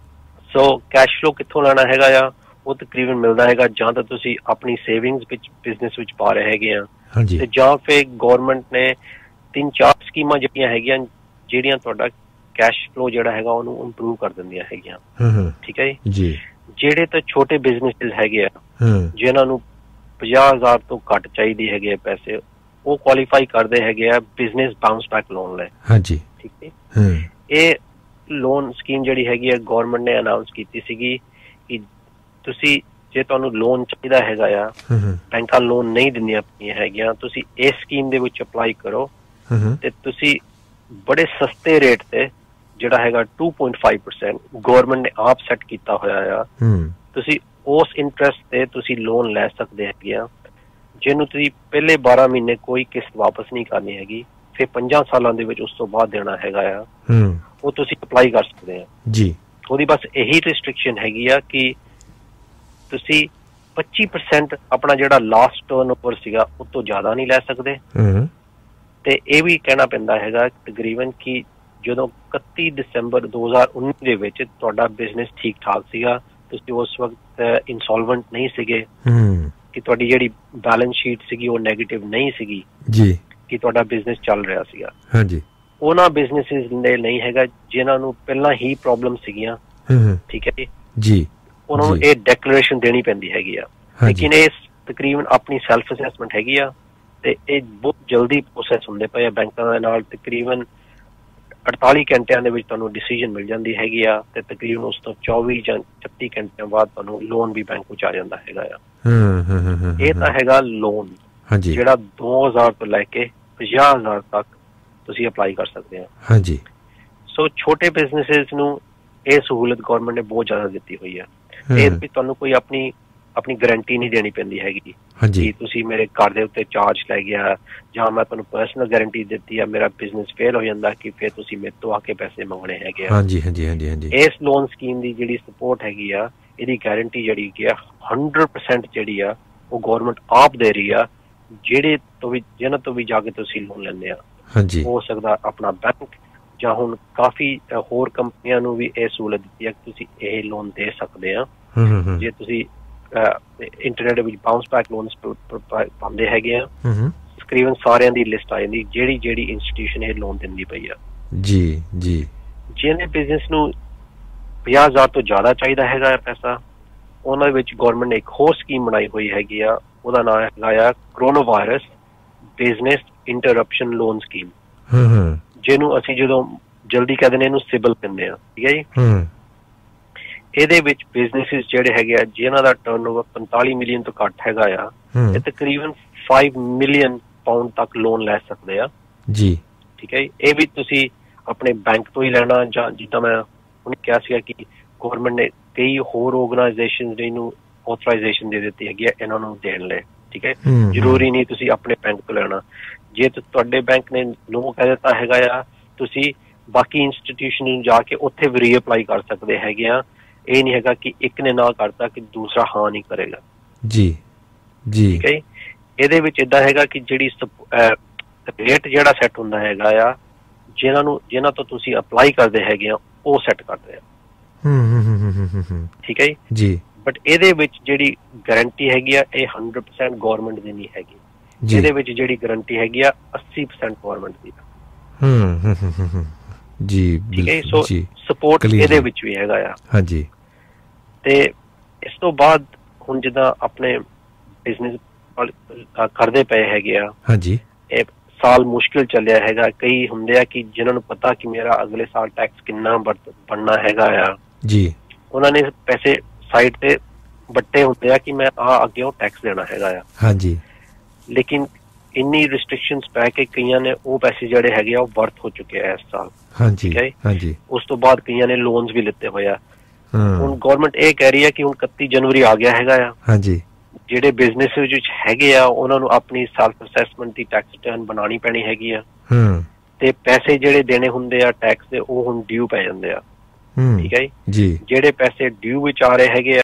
ਸੋ ਕੈਸ਼ ਫਲੋ ਕਿੱਥੋਂ ਲੈਣਾ ਹੈਗਾ ਆ? ਉਹ ਤਕਰੀਬਨ ਮਿਲਦਾ ਹੈਗਾ ਜਾਂ ਤਾਂ ਤੁਸੀਂ ਆਪਣੀ ਸੇਵਿੰਗਸ ਵਿੱਚ ਬਿਜ਼ਨਸ ਵਿੱਚ ਪਾ ਰਹੇ ਹੈਗੇ ਆ, ਤੇ ਜਾਂ ਫਿਰ ਗੌਰਮੈਂਟ ਨੇ ਤਿੰਨ ਚਾਰ ਸਕੀਮਾਂ ਜਿਹੜੀਆਂ ਹੈਗੀਆਂ ਜਿਹੜੀਆਂ ਤੁਹਾਡਾ ਕੈਸ਼ ਫਲੋ ਜਿਹੜਾ ਹੈਗਾ ਉਹਨੂੰ ਇੰਪਰੂਵ ਕਰ ਦਿੰਦੀਆਂ ਹੈਗੀਆਂ। ਠੀਕ ਹੈ ਜੀ। ਜਿਹੜੇ ਤਾਂ ਛੋਟੇ ਬਿਜ਼ਨੈਸਿਸ ਹੈਗੇ ਆ ਜਿਨ੍ਹਾਂ ਨੂੰ ਪੰਜਾਹ ਹਜ਼ਾਰ ਤੋਂ ਘੱਟ ਚਾਹੀਦੀ ਹੈਗੇ ਪੈਸੇ, ਉਹ ਕੁਆਲੀਫਾਈ ਕਰਦੇ ਹੈਗੇ ਆ ਬਿਜ਼ਨਸ ਬਾਉਂਸ ਬੈਕ ਲੋਨ ਲਈ। ਹਾਂਜੀ। ਠੀਕ ਹੈ। ਇਹ ਲੋਨ ਸਕੀਮ ਜਿਹੜੀ ਹੈਗੀ ਹੈ ਗੌਰਮੈਂਟ ਨੇ ਅਨਾਉਂਸ ਕੀਤੀ ਸੀਗੀ ਕਿ ਤੁਸੀਂ ਜੇ ਤੁਹਾਨੂੰ ਲੋਨ ਚਾਹੀਦਾ ਹੈਗਾ ਆ, ਬੈਂਕਾਂ ਲੋਨ ਨਹੀਂ ਦਿੰਦੀਆਂ ਪਈਆਂ ਹੈਗੀਆਂ, ਤੁਸੀਂ ਇਸ ਸਕੀਮ ਦੇ ਵਿੱਚ ਅਪਲਾਈ ਕਰੋ ਤੇ ਤੁਸੀਂ ਬੜੇ ਸਸਤੇ ਰੇਟ ਤੇ ਜਿਹੜਾ ਹੈਗਾ two point five percent government ਨੇ ਆਪ ਸੈੱਟ ਕੀਤਾ ਹੋਇਆ ਆ, ਤੁਸੀਂ ਉਸ ਇੰਟਰਸਟ ਤੇ ਤੁਸੀਂ ਲੋਨ ਲੈ ਸਕਦੇ ਹੈਗੇ ਆ, ਜਿਹਨੂੰ ਤੁਸੀਂ ਪਹਿਲੇ ਬਾਰਾਂ ਮਹੀਨੇ ਕੋਈ ਕਿਸ਼ਤ ਵਾਪਸ ਨਹੀਂ ਕਰਨੀ ਹੈਗੀ, ਫਿਰ ਪੰਜਾਂ ਸਾਲਾਂ ਦੇ ਵਿੱਚ ਉਸ ਤੋਂ ਬਾਅਦ ਦੇਣਾ ਹੈਗਾ ਆ, ਉਹ ਤੁਸੀਂ ਅਪਲਾਈ ਕਰ ਸਕਦੇ ਆ ਜੀ। ਉਹਦੀ ਬਸ ਇਹੀ ਰਿਸਟ੍ਰਿਕਸ਼ਨ ਹੈਗੀ ਆ ਕਿ ਤੁਸੀਂ ਪੱਚੀ ਪਰਸੈਂਟ ਆਪਣਾ ਜਿਹੜਾ ਲਾਸਟ ਟਰਨ ਸੀਗਾ ਉਹ ਤੋਂ ਜ਼ਿਆਦਾ ਨਹੀਂ ਲੈ ਸਕਦੇ। ਤੇ ਇਹ ਵੀ ਕਹਿਣਾ ਪੈਂਦਾ ਹੈਗਾ ਤਕਰੀਬਨ ਕਿ ਜਦੋਂ ਇਕੱਤੀ ਦਸੰਬਰ ਦੋ ਹਜ਼ਾਰ ਉੱਨੀ ਦੇ ਵਿੱਚ ਤੁਹਾਡਾ ਬਿਜ਼ਨਸ ਠੀਕ ਠਾਕ ਸੀਗਾ, ਤੁਸੀਂ ਉਸ ਵਕਤ ਇਨਸੋਲਵੈਂਟ ਨਹੀਂ ਸੀਗੇ, ਕਿ ਤੁਹਾਡੀ ਜਿਹੜੀ ਬੈਲੈਂਸ ਸ਼ੀਟ ਸੀਗੀ ਉਹ ਨੈਗੇਟਿਵ ਨਹੀਂ ਸੀਗੀ ਜੀ, ਕਿ ਤੁਹਾਡਾ ਬਿਜ਼ਨਸ ਚੱਲ ਰਿਹਾ ਸੀਗਾ। ਹਾਂਜੀ। ਉਹਨਾਂ ਬਿਜ਼ਨਸਿਸ ਦੇ ਨਹੀਂ ਹੈਗਾ ਜਿਨ੍ਹਾਂ ਨੂੰ ਪਹਿਲਾਂ ਹੀ ਪ੍ਰੋਬਲਮ ਸੀਗੀਆਂ। ਠੀਕ ਹੈ ਜੀ। ਉਹਨਾਂ ਨੂੰ ਇਹ ਡੈਕਲੇਰੇਸ਼ਨ ਦੇਣੀ ਪੈਂਦੀ ਹੈਗੀ ਆ, ਲੇਕਿਨ ਇਹ ਤਕਰੀਬਨ ਆਪਣੀ ਸੈਲਫ ਅਸੈਸਮੈਂਟ ਹੈਗੀ ਆ ਤੇ ਇਹ ਬਹੁਤ ਜਲਦੀ ਪ੍ਰੋਸੈਸ ਹੁੰਦੇ ਪਏ ਆ ਬੈਂਕਾਂ ਦੇ ਨਾਲ। ਤਕਰੀਬਨ ਅੜਤਾਲੀ ਘੰਟਿਆਂ ਦੇ ਵਿੱਚ ਤੁਹਾਨੂੰ ਡਿਸੀਜਨ ਮਿਲ ਜਾਂਦੀ ਹੈਗੀ ਆ ਤੇ ਤਕਰੀਬਨ ਉਸ ਤੋਂ ਚੌਵੀ ਜਾਂ ਛੱਤੀ ਘੰਟਿਆਂ ਬਾਅਦ ਤੁਹਾਨੂੰ ਲੋਨ ਵੀ ਬੈਂਕ ਵਿੱਚ ਆ ਜਾਂਦਾ ਹੈਗਾ ਆ। ਇਹ ਤਾਂ ਹੈਗਾ ਲੋਨ ਜਿਹੜਾ ਦੋ ਹਜ਼ਾਰ ਤੋਂ ਲੈ ਕੇ ਪੰਜਾਹ ਹਜ਼ਾਰ ਤੱਕ ਤੁਸੀਂ ਅਪਲਾਈ ਕਰ ਸਕਦੇ ਆ। ਹਾਂਜੀ। ਸੋ ਛੋਟੇ ਬਿਜ਼ਨੈਸਿਸ ਨੂੰ ਇਹ ਸਹੂਲਤ ਗੌਰਮੈਂਟ ਨੇ ਬਹੁਤ ਜ਼ਿਆਦਾ ਦਿੱਤੀ ਹੋਈ ਆ। ਇਹ ਵੀ ਤੁਹਾਨੂੰ ਕੋਈ ਆਪਣੀ ਆਪਣੀ ਗਾਰੰਟੀ ਨਹੀਂ ਦੇਣੀ ਪੈਂਦੀ ਹੈਗੀ ਕਿ ਤੁਸੀਂ ਮੇਰੇ ਘਰ ਦੇ ਉੱਤੇ ਚਾਰਜ ਲੈ ਗਿਆ ਜਾਂ ਮੈਂ ਤੁਹਾਨੂੰ ਪਰਸਨਲ ਗਾਰੰਟੀ ਦਿੱਤੀ ਆ, ਮੇਰਾ ਬਿਜ਼ਨਸ ਫੇਲ ਹੋ ਜਾਂਦਾ ਕਿ ਫਿਰ ਤੁਸੀਂ ਮੇਰੇ ਤੋਂ ਆ ਕੇ ਪੈਸੇ ਮੰਗਣੇ ਹੈਗੇ ਆ। ਹਾਂਜੀ ਹਾਂਜੀ ਹਾਂਜੀ ਹਾਂਜੀ। ਇਸ ਲੋਨ ਸਕੀਮ ਦੀ ਜਿਹੜੀ ਸਪੋਰਟ ਹੈਗੀ ਆ, ਇਹਦੀ ਗਾਰੰਟੀ ਜਿਹੜੀ ਕਿ ਆ ਹੰਡਰਡ ਪਰਸੈਂਟ ਜਿਹੜੀ ਆ ਉਹ ਗੌਰਮੈਂਟ ਆਪ ਦੇ ਰਹੀ ਆ, ਜਿਹੜੇ ਤੋਂ ਵੀ ਜਿਹਨਾਂ ਤੋਂ ਵੀ ਜਾ ਕੇ ਤੁਸੀਂ ਲੋਨ ਲੈਂਦੇ ਆ। ਹਾਂਜੀ। ਹੋ ਸਕਦਾ ਆਪਣਾ ਬੈਂਕ ਜਾਂ ਹੁਣ ਕਾਫੀ ਹੋਰ ਕੰਪਨੀਆਂ ਨੂੰ ਵੀ ਇਹ ਸਹੂਲਤ ਦਿੱਤੀ ਹੈ ਕਿ ਤੁਸੀਂ ਇਹ ਲੋਨ ਦੇ ਸਕਦੇ ਆ ਜੇ ਤੁਸੀਂ ਇੰਟਰਨੈਟ ਵਿੱਚ ਬਾਉਂਸ ਬੈਕ ਲੋਨਸ ਪਾਉਂਦੇ ਹੈਗੇ ਆ। ਤਕਰੀਬਨ ਸਾਰਿਆਂ ਦੀ ਲਿਸਟ ਆ ਜਾਂਦੀ ਜਿਹੜੀ ਜਿਹੜੀ ਇੰਸਟੀਟਿਊਸ਼ਨ ਇਹ ਲੋਨ ਦਿੰਦੀ ਪਈ ਆ। ਜੀ ਜੀ। ਜਿਹਨੇ ਬਿਜ਼ਨਸ ਨੂੰ ਪੰਜਾਹ ਹਜ਼ਾਰ ਤੋਂ ਜ਼ਿਆਦਾ ਚਾਹੀਦਾ ਹੈਗਾ ਪੈਸਾ, ਉਹਨਾਂ ਵਿੱਚ ਗੌਰਮੈਂਟ ਨੇ ਇੱਕ ਹੋਰ ਸਕੀਮ ਬਣਾਈ ਹੋਈ ਹੈਗੀ ਆ, ਉਹਦਾ ਨਾਮ ਹੈਗਾ ਆ coronavirus business interruption loan scheme, ਜਿਹਨੂੰ ਅਸੀਂ ਜਦੋਂ ਜਲਦੀ ਕਹਿ ਦਿੰਦੇ ਇਹਨੂੰ ਸਿਬਲ ਕਹਿੰਦੇ ਆ। ਠੀਕ ਹੈ ਜੀ। ਇਹਦੇ ਵਿੱਚ ਬਿਜ਼ਨਸਿਸ ਜਿਹੜੇ ਹੈਗੇ ਆ ਜਿਨ੍ਹਾਂ ਦਾ ਟਰਨਓਵਰ ਪੰਤਾਲੀ ਮਿਲੀਅਨ ਤੋਂ ਘੱਟ ਹੈਗਾ ਆ, ਇਹ ਤਕਰੀਬਨ ਪੰਜ ਮਿਲੀਅਨ ਪਾਉਂਡ ਤੱਕ ਲੋਨ ਲੈ ਸਕਦੇ ਆ। ਜੀ। ਠੀਕ ਹੈ। ਇਹ ਵੀ ਤੁਸੀਂ ਆਪਣੇ ਬੈਂਕ ਤੋਂ ਹੀ ਲੈਣਾ ਜਾਂ ਜਿੱਦਾਂ ਮੈਂ ਹੁਣ ਕਿਹਾ ਸੀਗਾ ਕਿ ਗੌਰਮੈਂਟ ਨੇ ਕਈ ਹੋਰ ਆਰਗੇਨਾਈਜੇਸ਼ਨਸ ਨੇ ਇਹਨੂੰ ਆਥੋਰਾਈਜ਼ੇਸ਼ਨ ਦੇ ਦਿੱਤੀ ਹੈਗੀ ਆ ਇਹਨਾਂ ਨੂੰ ਦੇਣ ਲਈ। ਠੀਕ ਹੈ। ਜ਼ਰੂਰੀ ਨਹੀਂ ਤੁਸੀਂ ਆਪਣੇ ਬੈਂਕ ਤੋਂ ਲੈਣਾ, ਜੇ ਤੁਹਾਡੇ ਬੈਂਕ ਨੇ ਨੋ ਕਹਿ ਦਿੱਤਾ ਹੈਗਾ ਆ, ਤੁਸੀਂ ਬਾਕੀ ਇੰਸਟੀਟਿਊਸ਼ਨ ਨੂੰ ਜਾ ਕੇ ਉੱਥੇ ਵੀ ਰੀਅਪਲਾਈ ਕਰ ਸਕਦੇ ਹੈਗੇ ਆ। ਇਹ ਨਹੀਂ ਹੈਗਾ ਕਿ ਇੱਕ ਨੇ ਨਾ ਕਰਤਾ ਕਿ ਦੂਸਰਾ ਹਾਂ ਨਹੀਂ ਕਰੇਗਾ। ਜੀ ਜੀ। ਠੀਕ ਹੈ। ਇਹਦੇ ਵਿੱਚ ਏਦਾਂ ਹੈਗਾ ਕਿ ਜਿਹੜੀ ਰੇਟ ਜਿਹੜਾ ਸੈੱਟ ਹੁੰਦਾ ਹੈਗਾ ਆ, ਜਿਹਨਾਂ ਨੂੰ ਜਿਹਨਾਂ ਤੋਂ ਤੁਸੀਂ ਅਪਲਾਈ ਕਰਦੇ ਹੈਗੇ ਆ ਉਹ ਸੈੱਟ ਕਰਦੇ ਆ। ਠੀਕ ਹੈ ਜੀ। ਬਟ ਇਹਦੇ ਵਿੱਚ ਜਿਹੜੀ ਗਾਰੰਟੀ ਹੈਗੀ ਆ ਇਹ ਹੰਡਰਡ ਪਰਸੈਂਟ ਗੌਰਮੈਂਟ ਦੀ ਨਹੀਂ ਹੈਗੀ, ਇਹਦੇ ਵਿੱਚ ਜਿਹੜੀ ਗਾਰੰਟੀ ਹੈਗੀ ਆ ਅੱਸੀ ਪਰਸੈਂਟ ਗੌਰਮੈਂਟ ਦੀ ਆ। ਜੀ। ਠੀਕ ਹੈ। ਸੋ ਸਪੋਰਟ ਇਹਦੇ ਵਿੱਚ ਵੀ ਹੈਗਾ ਆ। ਹਾਂਜੀ। ਤੇ ਇਸ ਤੋਂ ਬਾਅਦ ਹੁਣ ਜਿੱਦਾਂ ਆਪਣੇ ਬਿਜ਼ਨਸ ਕਰਦੇ ਪਏ ਹੈਗੇ ਆ। ਹਾਂਜੀ। ਇਹ ਸਾਲ ਮੁਸ਼ਕਿਲ ਚੱਲਿਆ ਹੈਗਾ, ਕਈ ਹੁੰਦੇ ਆ ਕਿ ਜਿਨ੍ਹਾਂ ਨੂੰ ਪਤਾ ਕਿ ਮੇਰਾ ਅਗਲੇ ਸਾਲ ਟੈਕਸ ਕਿੰਨਾ ਬਣਨਾ ਹੈਗਾ ਆ। ਜੀ। ਉਹਨਾਂ ਨੇ ਪੈਸੇ ਸਾਈਡ ਤੇ ਵੱਟੇ ਹੁੰਦੇ ਆ ਕਿ ਮੈਂ ਆ ਅੱਗੇ ਉਹ ਟੈਕਸ ਦੇਣਾ ਹੈਗਾ ਆ। ਹਾਂਜੀ। ਲੇਕਿਨ ਇੰਨੀ ਰਿਸਟ੍ਰਿਕਸ਼ਨਸ ਪੈ ਕੇ ਕਈਆਂ ਨੇ ਉਹ ਪੈਸੇ ਜਿਹੜੇ ਹੈਗੇ ਆ ਉਹ ਵਰਤ ਹੋ ਚੁੱਕੇ ਆ ਇਸ ਸਾਲ। ਹਾਂਜੀ। ਹਾਂਜੀ। ਉਸ ਤੋਂ ਬਾਅਦ ਕਈਆਂ ਨੇ ਲੋਨਸ ਵੀ ਲਿੱਤੇ ਹੋਏ ਆ। ਹੁਣ ਗੌਰਮੈਂਟ ਇਹ ਕਹਿ ਰਹੀ ਹੈ ਕਿ ਹੁਣ ਇਕੱਤੀ ਜਨਵਰੀ ਆ ਗਿਆ ਹੈਗਾ ਆ। ਹਾਂਜੀ। ਜਿਹੜੇ ਬਿਜ਼ਨਸ ਵਿੱਚ ਹੈਗੇ ਆ ਉਹਨਾਂ ਨੂੰ ਆਪਣੀ ਸੈਲਫ ਅਸੈਸਮੈਂਟ ਦੀ ਟੈਕਸ ਰਿਟਰਨ ਬਣਾਉਣੀ ਪੈਣੀ ਹੈਗੀ ਆ ਤੇ ਪੈਸੇ ਜਿਹੜੇ ਦੇਣੇ ਹੁੰਦੇ ਆ ਟੈਕਸ ਦੇ ਉਹ ਹੁਣ ਡਿਊ ਪੈ ਜਾਂਦੇ ਆ। ਠੀਕ ਹੈ ਜੀ। ਜਿਹੜੇ ਪੈਸੇ ਡਿਊ ਵਿੱਚ ਆ ਰਹੇ ਹੈਗੇ ਆ